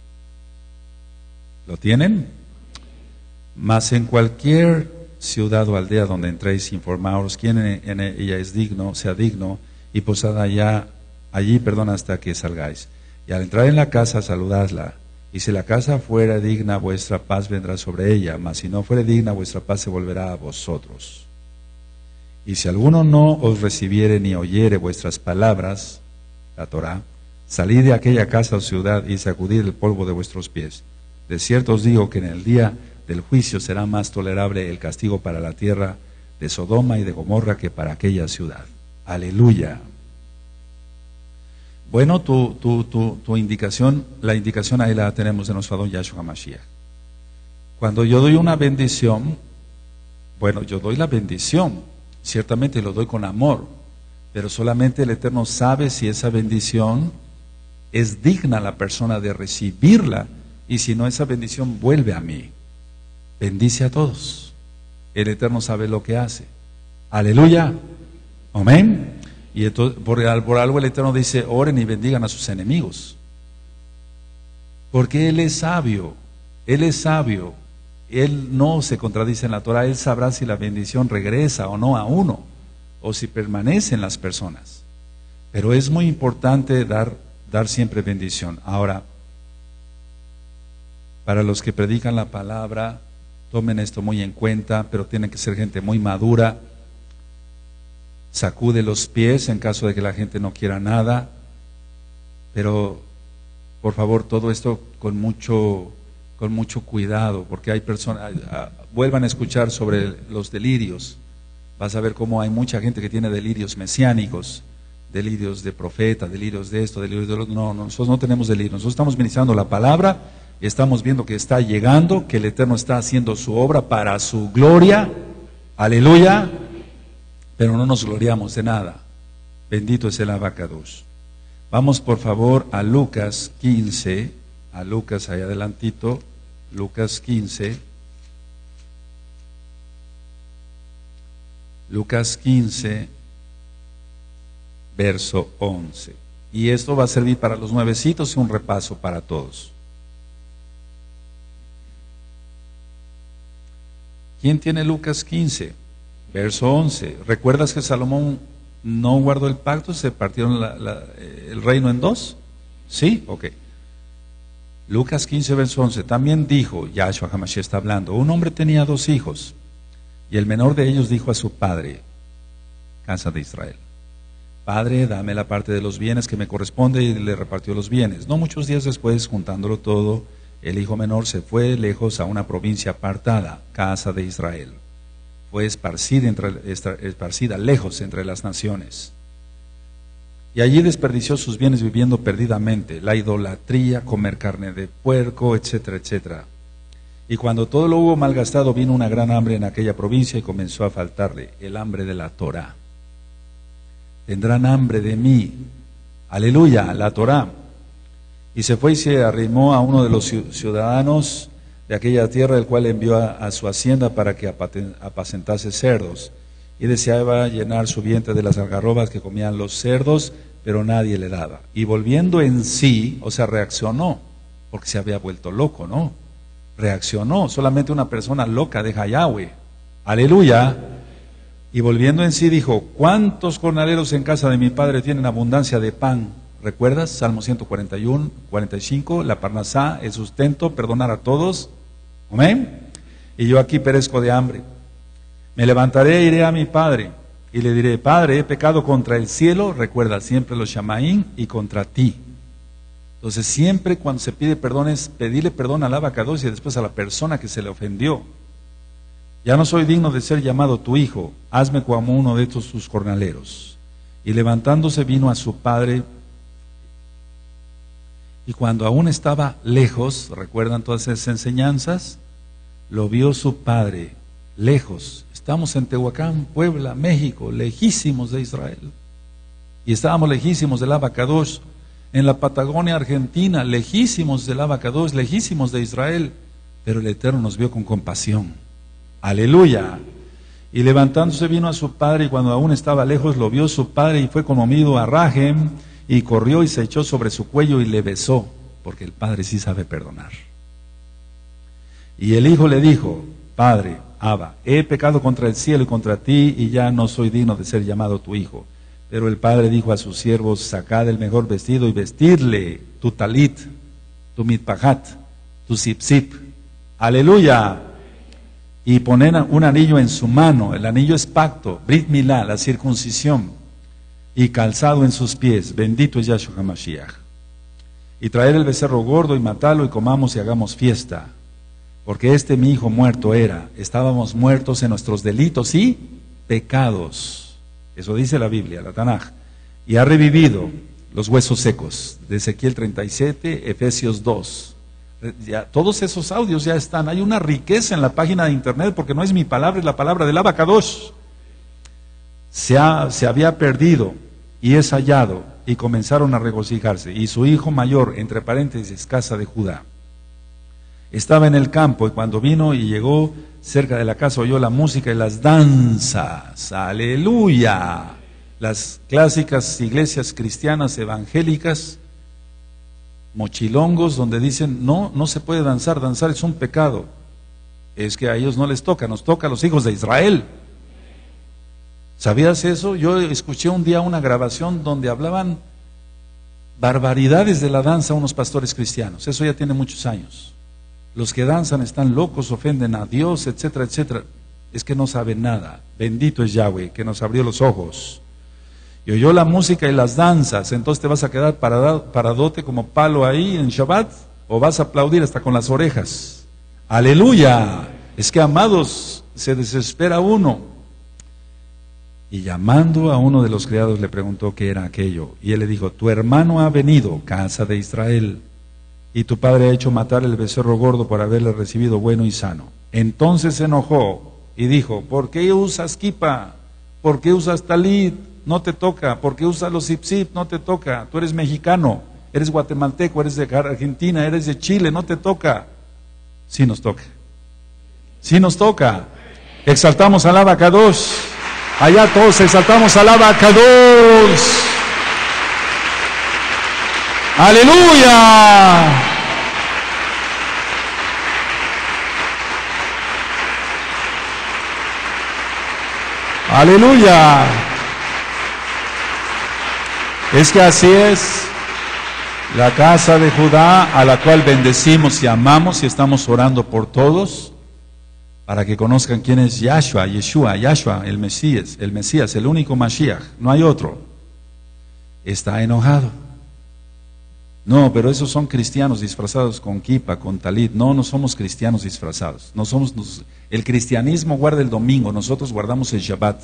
S1: ¿Lo tienen? Mas en cualquier ciudad o aldea donde entréis, informaos quién en ella es digno, sea digno, y posad allí, hasta que salgáis. Y al entrar en la casa, saludadla. Y si la casa fuera digna, vuestra paz vendrá sobre ella, mas si no fuere digna, vuestra paz se volverá a vosotros. Y si alguno no os recibiere ni oyere vuestras palabras, la Torah, salid de aquella casa o ciudad y sacudid el polvo de vuestros pies. De cierto os digo que en el día del juicio será más tolerable el castigo para la tierra de Sodoma y de Gomorra que para aquella ciudad. Aleluya. Bueno, tu indicación, la indicación ahí la tenemos de nuestro Adón Yahshua HaMashiach. Cuando yo doy una bendición, bueno, yo doy la bendición, ciertamente lo doy con amor, pero solamente el Eterno sabe si esa bendición es digna la persona de recibirla, y si no, esa bendición vuelve a mí. Bendice a todos. El Eterno sabe lo que hace. Aleluya. Amén. Y entonces, por algo el Eterno dice, oren y bendigan a sus enemigos. Porque Él es sabio. Él es sabio. Él no se contradice en la Torah. Él sabrá si la bendición regresa o no a uno, o si permanece en las personas. Pero es muy importante dar siempre bendición. Ahora, para los que predican la palabra, tomen esto muy en cuenta, pero tienen que ser gente muy madura. Sacude los pies en caso de que la gente no quiera nada, pero por favor, todo esto con mucho cuidado, porque hay personas, vuelvan a escuchar sobre los delirios. Vas a ver cómo hay mucha gente que tiene delirios mesiánicos, delirios de profeta, delirios de esto, delirios de lo otro. No, nosotros no tenemos delirios, nosotros estamos ministrando la palabra, estamos viendo que está llegando, que el Eterno está haciendo su obra para su gloria, aleluya, pero no nos gloriamos de nada. Bendito es el Abacados. Vamos por favor a Lucas 15, a Lucas ahí adelantito, Lucas 15, verso 11. Y esto va a servir para los nuevecitos y un repaso para todos. ¿Quién tiene Lucas 15? Verso 11. ¿Recuerdas que Salomón no guardó el pacto? ¿Se partieron el reino en dos? ¿Sí? Ok. Lucas 15, verso 11. También dijo, Yahshua HaMashiach está hablando, un hombre tenía 2 hijos, y el menor de ellos dijo a su padre, casa de Israel, Padre, dame la parte de los bienes que me corresponde, y le repartió los bienes. No muchos días después, juntándolo todo, el hijo menor se fue lejos a una provincia apartada, casa de Israel. Fue esparcida lejos entre las naciones. Y allí desperdició sus bienes viviendo perdidamente, la idolatría, comer carne de puerco, etcétera, etcétera. Y cuando todo lo hubo malgastado, vino una gran hambre en aquella provincia y comenzó a faltarle el hambre de la Torah. Tendrán hambre de mí, aleluya, la Torah. Y se fue y se arrimó a uno de los ciudadanos de aquella tierra, el cual envió a su hacienda para que apacentase cerdos. Y deseaba llenar su vientre de las algarrobas que comían los cerdos, pero nadie le daba. Y volviendo en sí, o sea, reaccionó, porque se había vuelto loco, ¿no? Reaccionó, solamente una persona loca deja a Yahweh. Aleluya. Y volviendo en sí dijo, ¿cuántos jornaleros en casa de mi padre tienen abundancia de pan? ¿Recuerdas? Salmo 141, 45, la parnasá, el sustento, perdonar a todos. Amén. Y yo aquí perezco de hambre. Me levantaré e iré a mi padre y le diré, Padre, he pecado contra el cielo, recuerda siempre los shamaín, y contra ti. Entonces siempre cuando se pide perdón es pedirle perdón al abacados y después a la persona que se le ofendió. Ya no soy digno de ser llamado tu hijo, hazme como uno de estos tus jornaleros. Y levantándose vino a su padre, y cuando aún estaba lejos, ¿recuerdan todas esas enseñanzas? Lo vio su padre, lejos. Estamos en Tehuacán, Puebla, México, lejísimos de Israel. Y estábamos lejísimos del abacados, en la Patagonia Argentina, lejísimos del abacados, lejísimos de Israel. Pero el Eterno nos vio con compasión. Aleluya. Y levantándose vino a su padre, y cuando aún estaba lejos lo vio su padre, y fue conmovido a Rahem, y corrió y se echó sobre su cuello y le besó, porque el padre sí sabe perdonar. Y el hijo le dijo, Padre, Abba, he pecado contra el cielo y contra ti, y ya no soy digno de ser llamado tu hijo. Pero el padre dijo a sus siervos, sacad el mejor vestido y vestidle tu talit, tu mitpahat, tu zip. Aleluya. Y poner un anillo en su mano, el anillo es pacto, Brit Milá, la circuncisión, y calzado en sus pies, bendito es Yahshua HaMashiach. Y traer el becerro gordo y matarlo y comamos y hagamos fiesta, porque mi hijo muerto era, estábamos muertos en nuestros delitos y pecados, eso dice la Biblia, la Tanaj, y ha revivido los huesos secos, de Ezequiel 37, Efesios 2. Ya, todos esos audios ya están, hay una riqueza en la página de internet, porque no es mi palabra, es la palabra del abacados. Se había perdido y es hallado, y comenzaron a regocijarse. Y su hijo mayor, entre paréntesis, casa de Judá, estaba en el campo, y cuando vino y llegó cerca de la casa oyó la música y las danzas, aleluya, las clásicas iglesias cristianas evangélicas, mochilongos, donde dicen, no se puede danzar, danzar es un pecado. Es que a ellos no les toca, nos toca a los hijos de Israel. ¿Sabías eso? Yo escuché un día una grabación donde hablaban barbaridades de la danza a unos pastores cristianos, eso ya tiene muchos años. Los que danzan están locos, ofenden a Dios, etcétera, etcétera. Es que no saben nada. Bendito es Yahweh, que nos abrió los ojos. Y oyó la música y las danzas, entonces te vas a quedar paradote como palo ahí en Shabbat, o vas a aplaudir hasta con las orejas. Aleluya. Es que, amados, se desespera uno. Y llamando a uno de los criados le preguntó qué era aquello, y él le dijo, tu hermano ha venido, casa de Israel, y tu padre ha hecho matar el becerro gordo por haberle recibido bueno y sano. Entonces se enojó y dijo, ¿por qué usas kipa? ¿Por qué usas talit? No te toca. ¿Por qué usas los zip? No te toca. Tú eres mexicano, eres guatemalteco, eres de Argentina, eres de Chile, no te toca. Sí nos toca. Sí nos toca. Exaltamos al abacados. Allá todos exaltamos al abacados. ¡Aleluya! ¡Aleluya! Es que así es la casa de Judá, a la cual bendecimos y amamos y estamos orando por todos, para que conozcan quién es Yahshua, el Mesías, el único Mashiach, no hay otro. Está enojado. No, pero esos son cristianos disfrazados con kipa, con talit. No somos cristianos disfrazados. El cristianismo guarda el domingo, nosotros guardamos el Shabbat.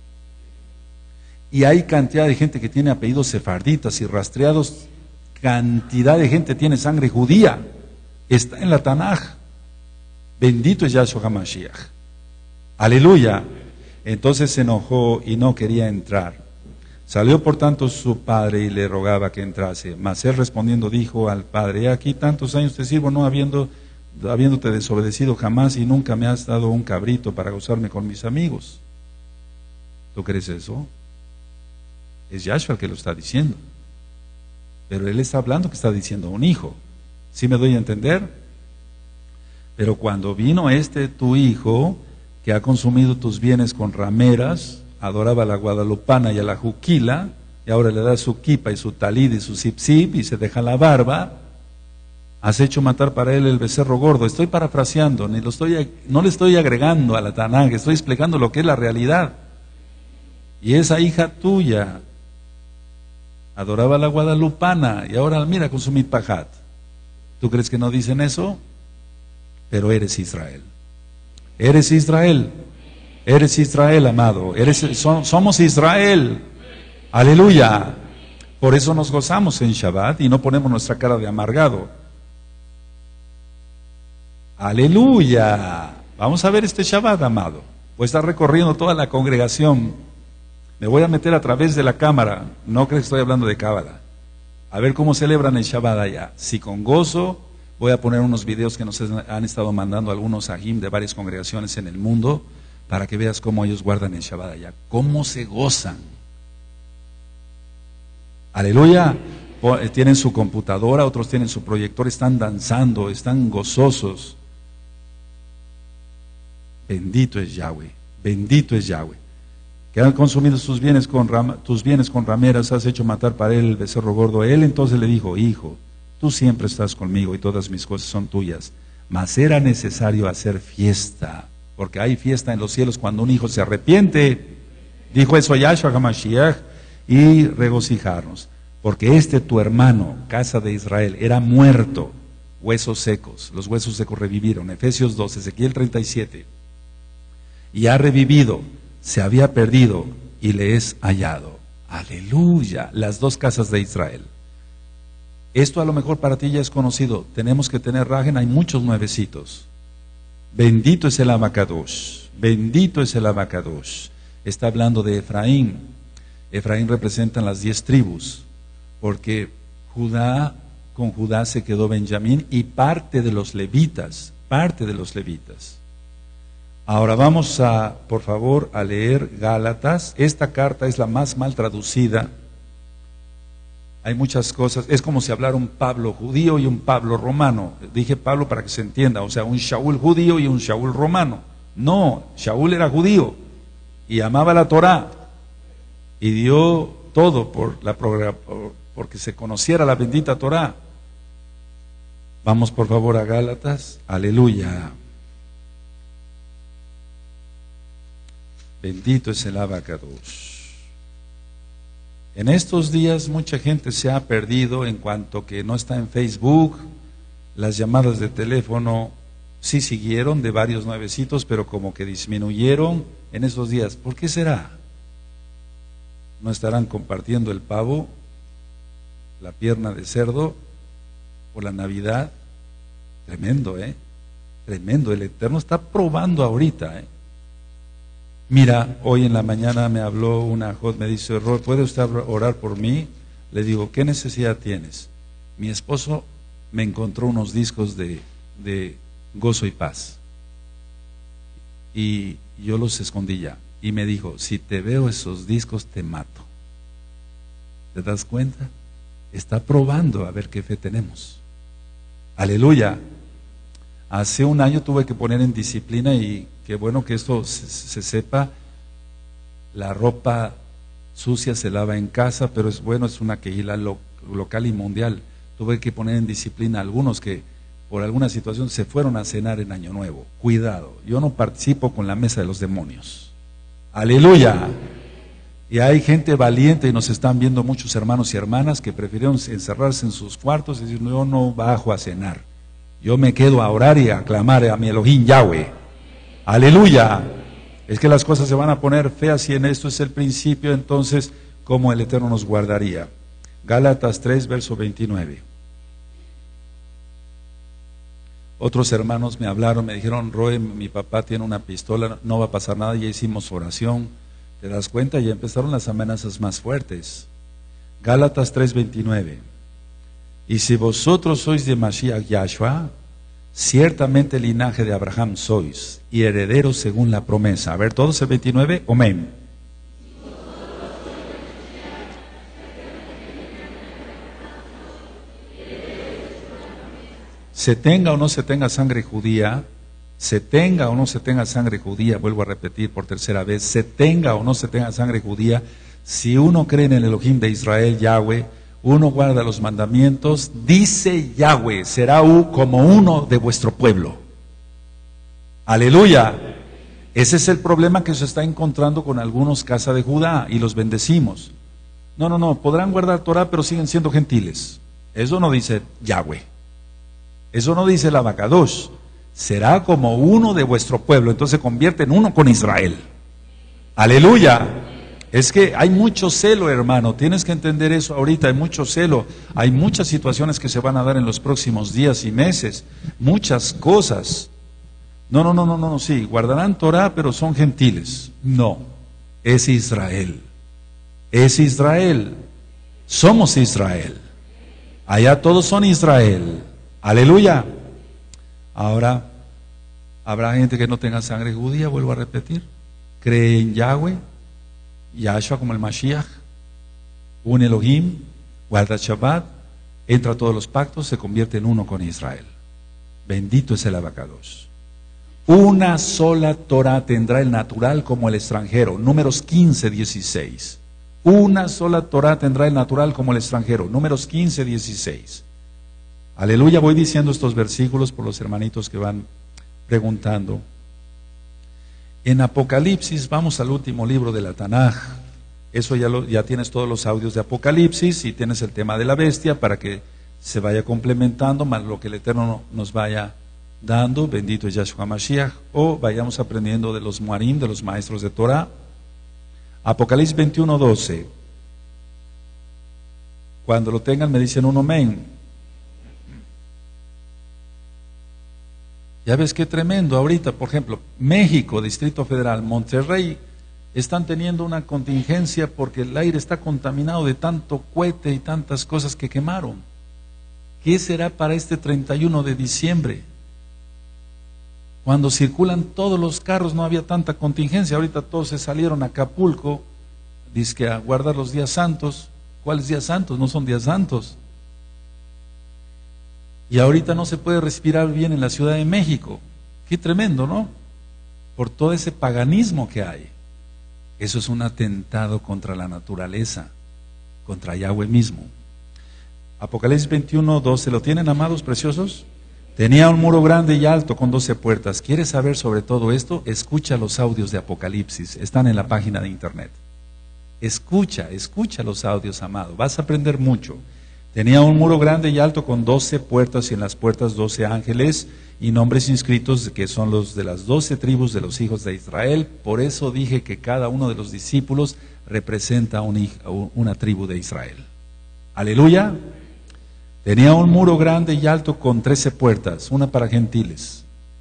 S1: Y hay cantidad de gente que tiene apellidos sefarditas y rastreados, cantidad de gente tiene sangre judía. Está en la Tanaj. Bendito es Yahshua HaMashiach. Aleluya. Entonces se enojó y no quería entrar. Salió por tanto su padre y le rogaba que entrase. Mas él respondiendo dijo al padre, he aquí tantos años te sirvo, no habiéndote desobedecido jamás, y nunca me has dado un cabrito para gozarme con mis amigos. ¿Tú crees eso? Es Yahshua el que lo está diciendo. Pero él está hablando que está diciendo un hijo. ¿Sí me doy a entender? Pero cuando vino tu hijo, que ha consumido tus bienes con rameras, adoraba a la guadalupana y a la juquila, y ahora le da su kipa y su talid y su zip y se deja la barba. Has hecho matar para él el becerro gordo. Estoy parafraseando, no le estoy agregando a la Tanaj, estoy explicando lo que es la realidad. Y esa hija tuya adoraba a la guadalupana y ahora mira con su mitpajat. ¿Tú crees que no dicen eso? Pero eres Israel. Eres Israel. Eres Israel, amado. Somos Israel. Aleluya. Por eso nos gozamos en Shabbat y no ponemos nuestra cara de amargado. Aleluya. Vamos a ver este Shabbat, amado. Voy a estar recorriendo toda la congregación. Me voy a meter a través de la cámara. No crees que estoy hablando de cábala. A ver cómo celebran el Shabbat allá. Si con gozo, voy a poner unos videos que nos han estado mandando algunos ajim de varias congregaciones en el mundo, para que veas cómo ellos guardan el Shabbat allá. Cómo se gozan. Aleluya. Tienen su computadora, otros tienen su proyector, están danzando, están gozosos. Bendito es Yahweh. Bendito es Yahweh. Que han consumido tus bienes con rameras, has hecho matar para él el becerro gordo. Él entonces le dijo: hijo, tú siempre estás conmigo y todas mis cosas son tuyas. Mas era necesario hacer fiesta, porque hay fiesta en los cielos cuando un hijo se arrepiente. Dijo eso Yahshua HaMashiach, y regocijarnos. Porque tu hermano, casa de Israel, era muerto, huesos secos. Los huesos secos revivieron. Efesios 2, Ezequiel 37. Y ha revivido. Se había perdido y le es hallado. Aleluya, las dos casas de Israel. Esto a lo mejor para ti ya es conocido. Tenemos que tener rajen, hay muchos nuevecitos. Bendito es el Abacadosh, bendito es el Abacadosh. Está hablando de Efraín. Efraín representa las 10 tribus, porque con Judá se quedó Benjamín y parte de los levitas, Ahora vamos por favor, a leer Gálatas. Esta carta es la más mal traducida. Hay muchas cosas, es como si hablara un Pablo judío y un Pablo romano. Dije Pablo para que se entienda, o sea, un Shaul judío y un Shaul romano. No, Shaul era judío y amaba la Torá y dio todo porque se conociera la bendita Torá. Vamos por favor a Gálatas. Aleluya. Bendito es el Abacadosh. En estos días mucha gente se ha perdido en cuanto que no está en Facebook. Las llamadas de teléfono sí siguieron de varios nuevecitos, pero como que disminuyeron en esos días. ¿Por qué será? ¿No estarán compartiendo el pavo, la pierna de cerdo por la Navidad? Tremendo, tremendo. El Eterno está probando ahorita, Mira, hoy en la mañana me habló una Jod, me dice: ¿puede usted orar por mí? Le digo: ¿qué necesidad tienes? Mi esposo me encontró unos discos de gozo y paz y yo los escondí ya, y me dijo: si te veo esos discos te mato. ¿Te das cuenta? Está probando a ver qué fe tenemos. Aleluya. Hace un año tuve que poner en disciplina, y qué bueno que esto se sepa. La ropa sucia se lava en casa, pero es bueno, es una quejila local y mundial. Tuve que poner en disciplina a algunos que por alguna situación se fueron a cenar en Año Nuevo. Cuidado, yo no participo con la mesa de los demonios. Aleluya. Y hay gente valiente, y nos están viendo muchos hermanos y hermanas que prefirieron encerrarse en sus cuartos y decir: yo no bajo a cenar, yo me quedo a orar y a clamar a mi Elohim Yahweh. Aleluya. Es que las cosas se van a poner feas, y en esto es el principio. Entonces, ¿cómo el Eterno nos guardaría? Gálatas 3, verso 29. Otros hermanos me hablaron, me dijeron: Roe, mi papá tiene una pistola, no va a pasar nada. Ya hicimos oración. ¿Te das cuenta? Ya empezaron las amenazas más fuertes. Gálatas 3, 29. Y si vosotros sois de Mashiach Yahshua, ciertamente linaje de Abraham sois, y herederos según la promesa. A ver, todos el 29, amén. Se tenga o no se tenga sangre judía, Se tenga o no se tenga sangre judía, vuelvo a repetir por tercera vez, se tenga o no se tenga sangre judía, si uno cree en el Elohim de Israel, Yahweh, uno guarda los mandamientos, dice Yahweh, será como uno de vuestro pueblo. Aleluya. Ese es el problema que se está encontrando con algunos casa de Judá y los bendecimos. No, podrán guardar Torah pero siguen siendo gentiles. Eso no dice Yahweh. Eso no dice el Abacadosh. Será como uno de vuestro pueblo, entonces se convierte en uno con Israel. Aleluya. Es que hay mucho celo, hermano, tienes que entender eso ahorita, hay mucho celo, hay muchas situaciones que se van a dar en los próximos días y meses, muchas cosas. No, sí, guardarán Torah, pero son gentiles. No, es Israel. Es Israel. Somos Israel. Allá todos son Israel. Aleluya. Ahora, habrá gente que no tenga sangre judía, vuelvo a repetir. Cree en Yahweh, Yahshua como el Mashiach, un Elohim, guarda Shabbat, entra a todos los pactos, se convierte en uno con Israel. Bendito es el Abacadosh. Una sola Torah tendrá el natural como el extranjero. Números 15, 16. Una sola Torah tendrá el natural como el extranjero. Números 15, 16. Aleluya, voy diciendo estos versículos por los hermanitos que van preguntando. En Apocalipsis, vamos al último libro de la Tanaj. Eso ya tienes todos los audios de Apocalipsis y tienes el tema de la bestia para que se vaya complementando más lo que el Eterno nos vaya dando, bendito es Yahshua Mashiach, o vayamos aprendiendo de los Muarim, de los maestros de Torah. Apocalipsis 21, 12. Cuando lo tengan me dicen un amén. Ya ves qué tremendo ahorita, por ejemplo, México, Distrito Federal, Monterrey, están teniendo una contingencia porque el aire está contaminado de tanto cohete y tantas cosas que quemaron. ¿Qué será para este 31 de diciembre? Cuando circulan todos los carros no había tanta contingencia, ahorita todos se salieron a Acapulco, dizque a guardar los días santos. ¿Cuáles días santos? No son días santos. Y ahorita no se puede respirar bien en la Ciudad de México. Qué tremendo, ¿no? Por todo ese paganismo que hay. Eso es un atentado contra la naturaleza, contra Yahweh mismo. Apocalipsis 21, 12, ¿lo tienen, amados preciosos? Tenía un muro grande y alto con 12 puertas. ¿Quieres saber sobre todo esto? Escucha los audios de Apocalipsis, están en la página de internet. Escucha los audios, amado, vas a aprender mucho. Tenía un muro grande y alto con 12 puertas y en las puertas 12 ángeles y nombres inscritos que son los de las 12 tribus de los hijos de Israel. Por eso dije que cada uno de los discípulos representa una tribu de Israel. Aleluya. Tenía un muro grande y alto con 13 puertas, una para gentiles.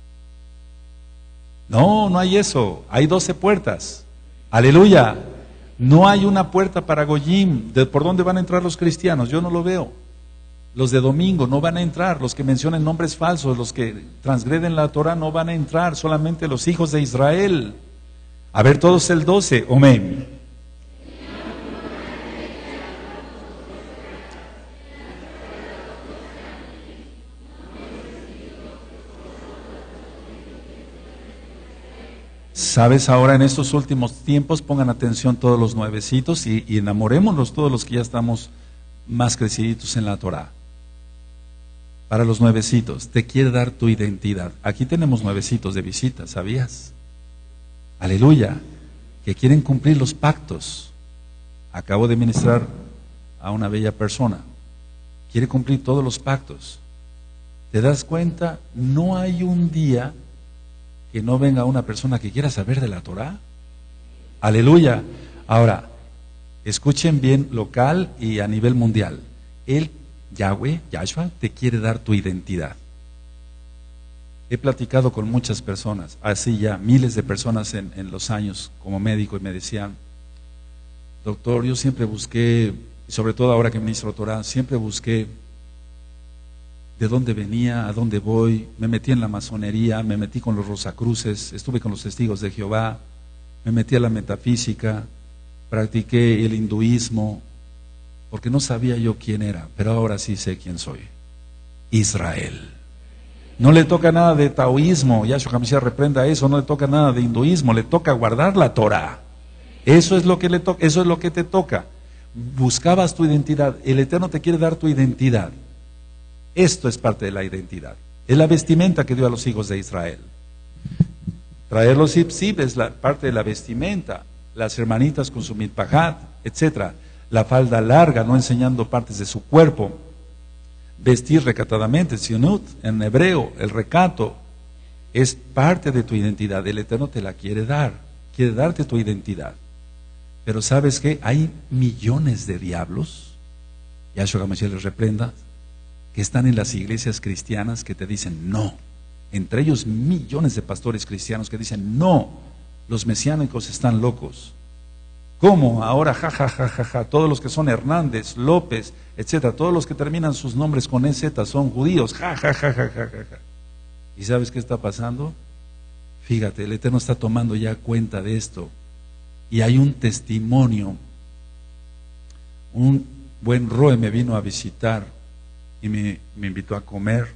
S1: No hay eso, hay 12 puertas. Aleluya. No hay una puerta para Goyim. ¿Por dónde van a entrar los cristianos? Yo no lo veo. Los de domingo no van a entrar, los que mencionan nombres falsos, los que transgreden la Torah no van a entrar, solamente los hijos de Israel. A ver, todos el 12, amén. Sabes, ahora en estos últimos tiempos pongan atención todos los nuevecitos y enamorémonos todos los que ya estamos más creciditos en la Torah. Para los nuevecitos, te quiere dar tu identidad. Aquí tenemos nuevecitos de visita, ¿sabías? Aleluya, que quieren cumplir los pactos. Acabo de ministrar a una bella persona, quiere cumplir todos los pactos. ¿Te das cuenta? No hay un día que no venga una persona que quiera saber de la Torah. Aleluya. Ahora, escuchen bien local y a nivel mundial. Él, Yahweh, Yahshua, te quiere dar tu identidad. He platicado con muchas personas, así ya miles de personas en los años como médico y me decían, doctor, yo siempre busqué, sobre todo ahora que ministro Torah, siempre busqué de dónde venía, a dónde voy, me metí en la masonería, me metí con los Rosacruces, estuve con los testigos de Jehová, me metí a la metafísica, practiqué el hinduismo, porque no sabía yo quién era, pero ahora sí sé quién soy. Israel. No le toca nada de taoísmo, Yahshua HaMashiach reprenda eso, no le toca nada de hinduismo, le toca guardar la Torah. Eso es lo que le toca, eso es lo que te toca. Buscabas tu identidad, el Eterno te quiere dar tu identidad. Esto es parte de la identidad. Es la vestimenta que dio a los hijos de Israel. Traer los zip es la parte de la vestimenta, las hermanitas con su mitpajat, etcétera. La falda larga, no enseñando partes de su cuerpo. Vestir recatadamente, sionut, en hebreo, el recato, es parte de tu identidad. El Eterno te la quiere dar, quiere darte tu identidad. Pero ¿sabes qué? Hay millones de diablos, Yahshua HaMashiach les reprenda, que están en las iglesias cristianas que te dicen no. Entre ellos millones de pastores cristianos que dicen no, los mesiánicos están locos. ¿Cómo? Ahora, ja, todos los que son Hernández, López, etcétera, todos los que terminan sus nombres con EZ son judíos, ja. ¿Y sabes qué está pasando? Fíjate, el Eterno está tomando ya cuenta de esto. Y hay un testimonio. Un buen Roe me vino a visitar y me invitó a comer.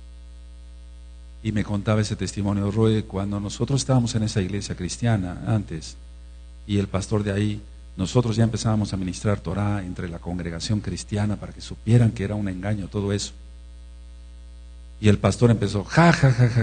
S1: Y me contaba ese testimonio. Roe, cuando nosotros estábamos en esa iglesia cristiana antes, y el pastor de ahí, nosotros ya empezábamos a ministrar Torah entre la congregación cristiana para que supieran que era un engaño todo eso. Y el pastor empezó, ja.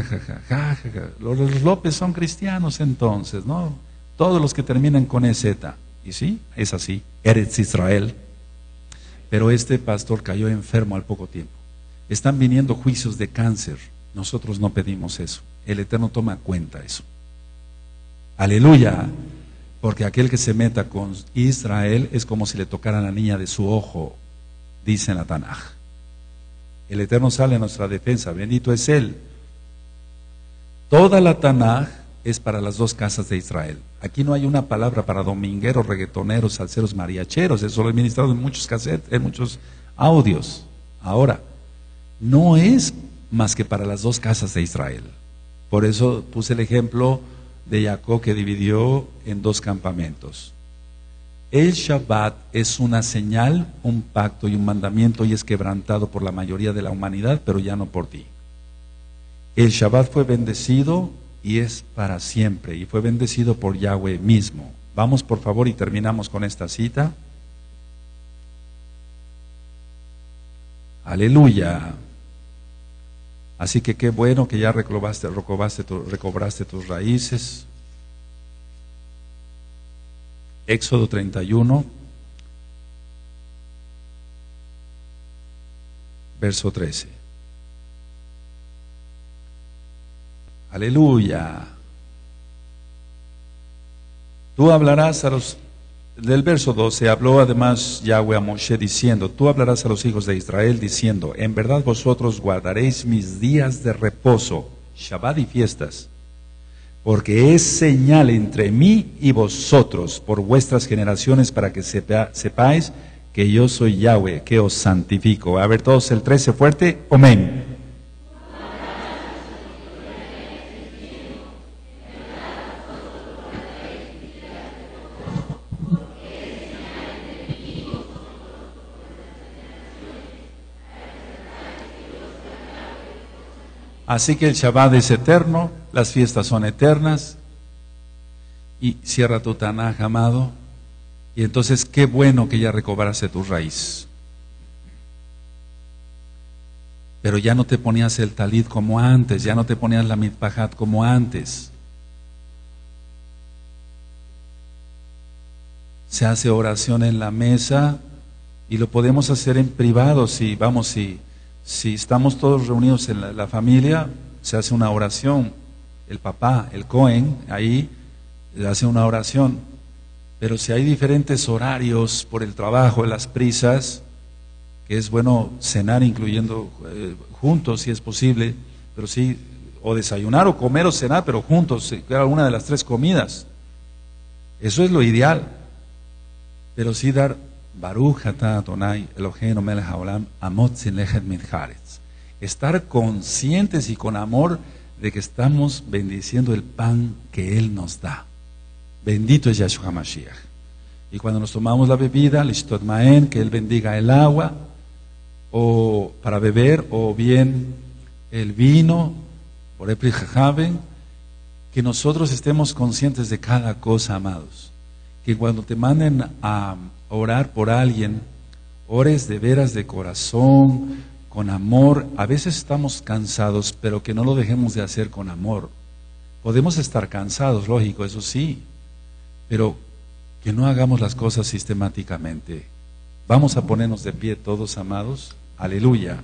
S1: Los López son cristianos entonces, ¿no? Todos los que terminan con EZ. Y sí, es así, Eretz Israel. Pero este pastor cayó enfermo al poco tiempo. Están viniendo juicios de cáncer. Nosotros no pedimos eso. El Eterno toma cuenta eso. Aleluya. Porque aquel que se meta con Israel es como si le tocara a la niña de su ojo, dice en la Tanaj. El Eterno sale a nuestra defensa, bendito es Él. Toda la Tanaj es para las dos casas de Israel. Aquí no hay una palabra para domingueros, reggaetoneros, salseros, mariacheros. Eso lo he ministrado en muchos cassettes, en muchos audios. Ahora, no es más que para las dos casas de Israel. Por eso puse el ejemplo de Jacob, que dividió en dos campamentos. El Shabbat es una señal, un pacto y un mandamiento, y es quebrantado por la mayoría de la humanidad, pero ya no por ti. El Shabbat fue bendecido y es para siempre, y fue bendecido por Yahweh mismo. Vamos por favor y terminamos con esta cita. Aleluya. Así que qué bueno que ya recobraste tus raíces. Éxodo 31, verso 13. Aleluya. Tú hablarás a los... Del verso 12 habló además Yahweh a Moshe diciendo, tú hablarás a los hijos de Israel diciendo, en verdad vosotros guardaréis mis días de reposo, Shabbat y fiestas, porque es señal entre mí y vosotros por vuestras generaciones para que sepáis que yo soy Yahweh, que os santifico. A ver todos el 13 fuerte, amén. Así que el Shabbat es eterno, las fiestas son eternas. Y cierra tu Tanaj, amado. Y entonces qué bueno que ya recobraste tu raíz. Pero ya no te ponías el talit como antes, ya no te ponías la mitpajat como antes. Se hace oración en la mesa y lo podemos hacer en privado si estamos todos reunidos en la familia, se hace una oración. El papá, el Cohen, ahí hace una oración. Pero si hay diferentes horarios por el trabajo, las prisas, que es bueno cenar incluyendo juntos si es posible, pero sí, o desayunar o comer o cenar, pero juntos, cada una de las tres comidas. Eso es lo ideal. Pero sí dar Baruch atah Adonai Eloheinu melech haolam amot sin lechet min haaretz. Estar conscientes y con amor de que estamos bendiciendo el pan que Él nos da. Bendito es Yahshua HaMashiach. Y cuando nos tomamos la bebida, lishtot maen, que Él bendiga el agua o para beber, o bien el vino, por Epri Jajaben, que nosotros estemos conscientes de cada cosa, amados. Que cuando te manden a orar por alguien, ores de veras de corazón, con amor. A veces estamos cansados, pero que no lo dejemos de hacer con amor. Podemos estar cansados, lógico, eso sí, pero que no hagamos las cosas sistemáticamente. Vamos a ponernos de pie todos, amados. Aleluya.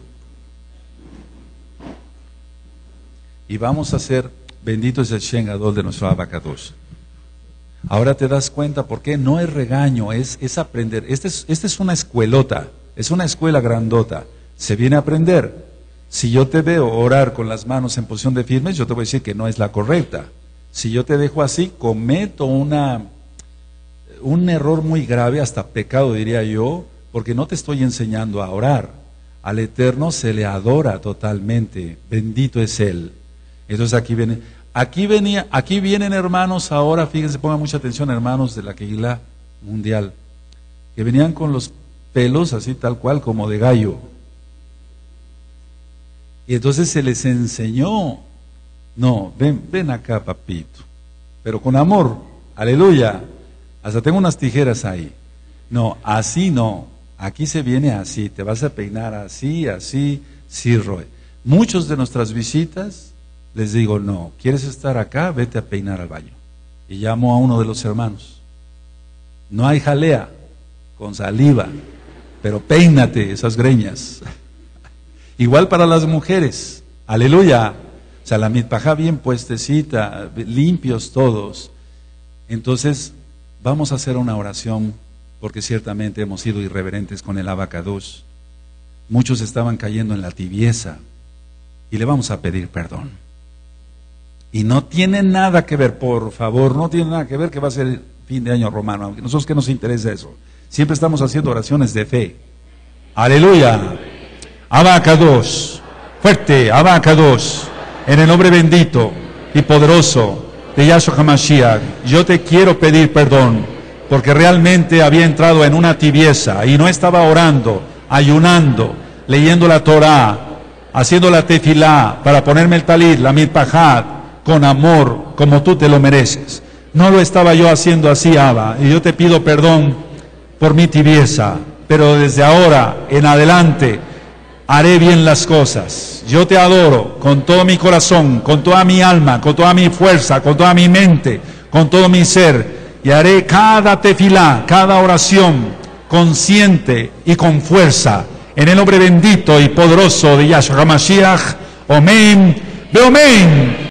S1: Y vamos a hacer, bendito es el Shen Gadol de nuestro Abacados. Ahora te das cuenta por qué no es regaño, es aprender. Esta es una escuelota, es una escuela grandota. Se viene a aprender. Si yo te veo orar con las manos en posición de firmes, yo te voy a decir que no es la correcta. Si yo te dejo así, cometo un error muy grave, hasta pecado diría yo, porque no te estoy enseñando a orar. Al Eterno se le adora totalmente, bendito es Él. Entonces aquí vienen hermanos ahora, fíjense, pongan mucha atención, hermanos de la Kehilá mundial, que venían con los pelos así tal cual como de gallo. Y entonces se les enseñó, no, ven acá papito, pero con amor, aleluya, hasta tengo unas tijeras ahí. No, así no, aquí se viene así, te vas a peinar así, sí, Roy. Muchos de nuestras visitas, les digo, no, ¿quieres estar acá? Vete a peinar al baño. Y llamo a uno de los hermanos. No hay jalea, con saliva, pero peínate esas greñas. Igual para las mujeres, aleluya. O sea, la mitpajá bien puestecita, limpios todos. Entonces, vamos a hacer una oración, porque ciertamente hemos sido irreverentes con el Abacados. Muchos estaban cayendo en la tibieza, y le vamos a pedir perdón. Y no tiene nada que ver, por favor, no tiene nada que ver que va a ser fin de año romano. A nosotros que nos interesa eso. Siempre estamos haciendo oraciones de fe. Aleluya. Abacados. Fuerte, Abacados. En el nombre bendito y poderoso de Yahshua HaMashiach, yo te quiero pedir perdón, porque realmente había entrado en una tibieza y no estaba orando, ayunando, leyendo la Torah, haciendo la tefilá para ponerme el talit, la mitpajat, con amor, como tú te lo mereces. No lo estaba yo haciendo así, Abba, y yo te pido perdón por mi tibieza, pero desde ahora en adelante haré bien las cosas. Yo te adoro con todo mi corazón, con toda mi alma, con toda mi fuerza, con toda mi mente, con todo mi ser, y haré cada tefilá, cada oración consciente y con fuerza, en el nombre bendito y poderoso de Yahshua HaMashiach. Amén. Amén.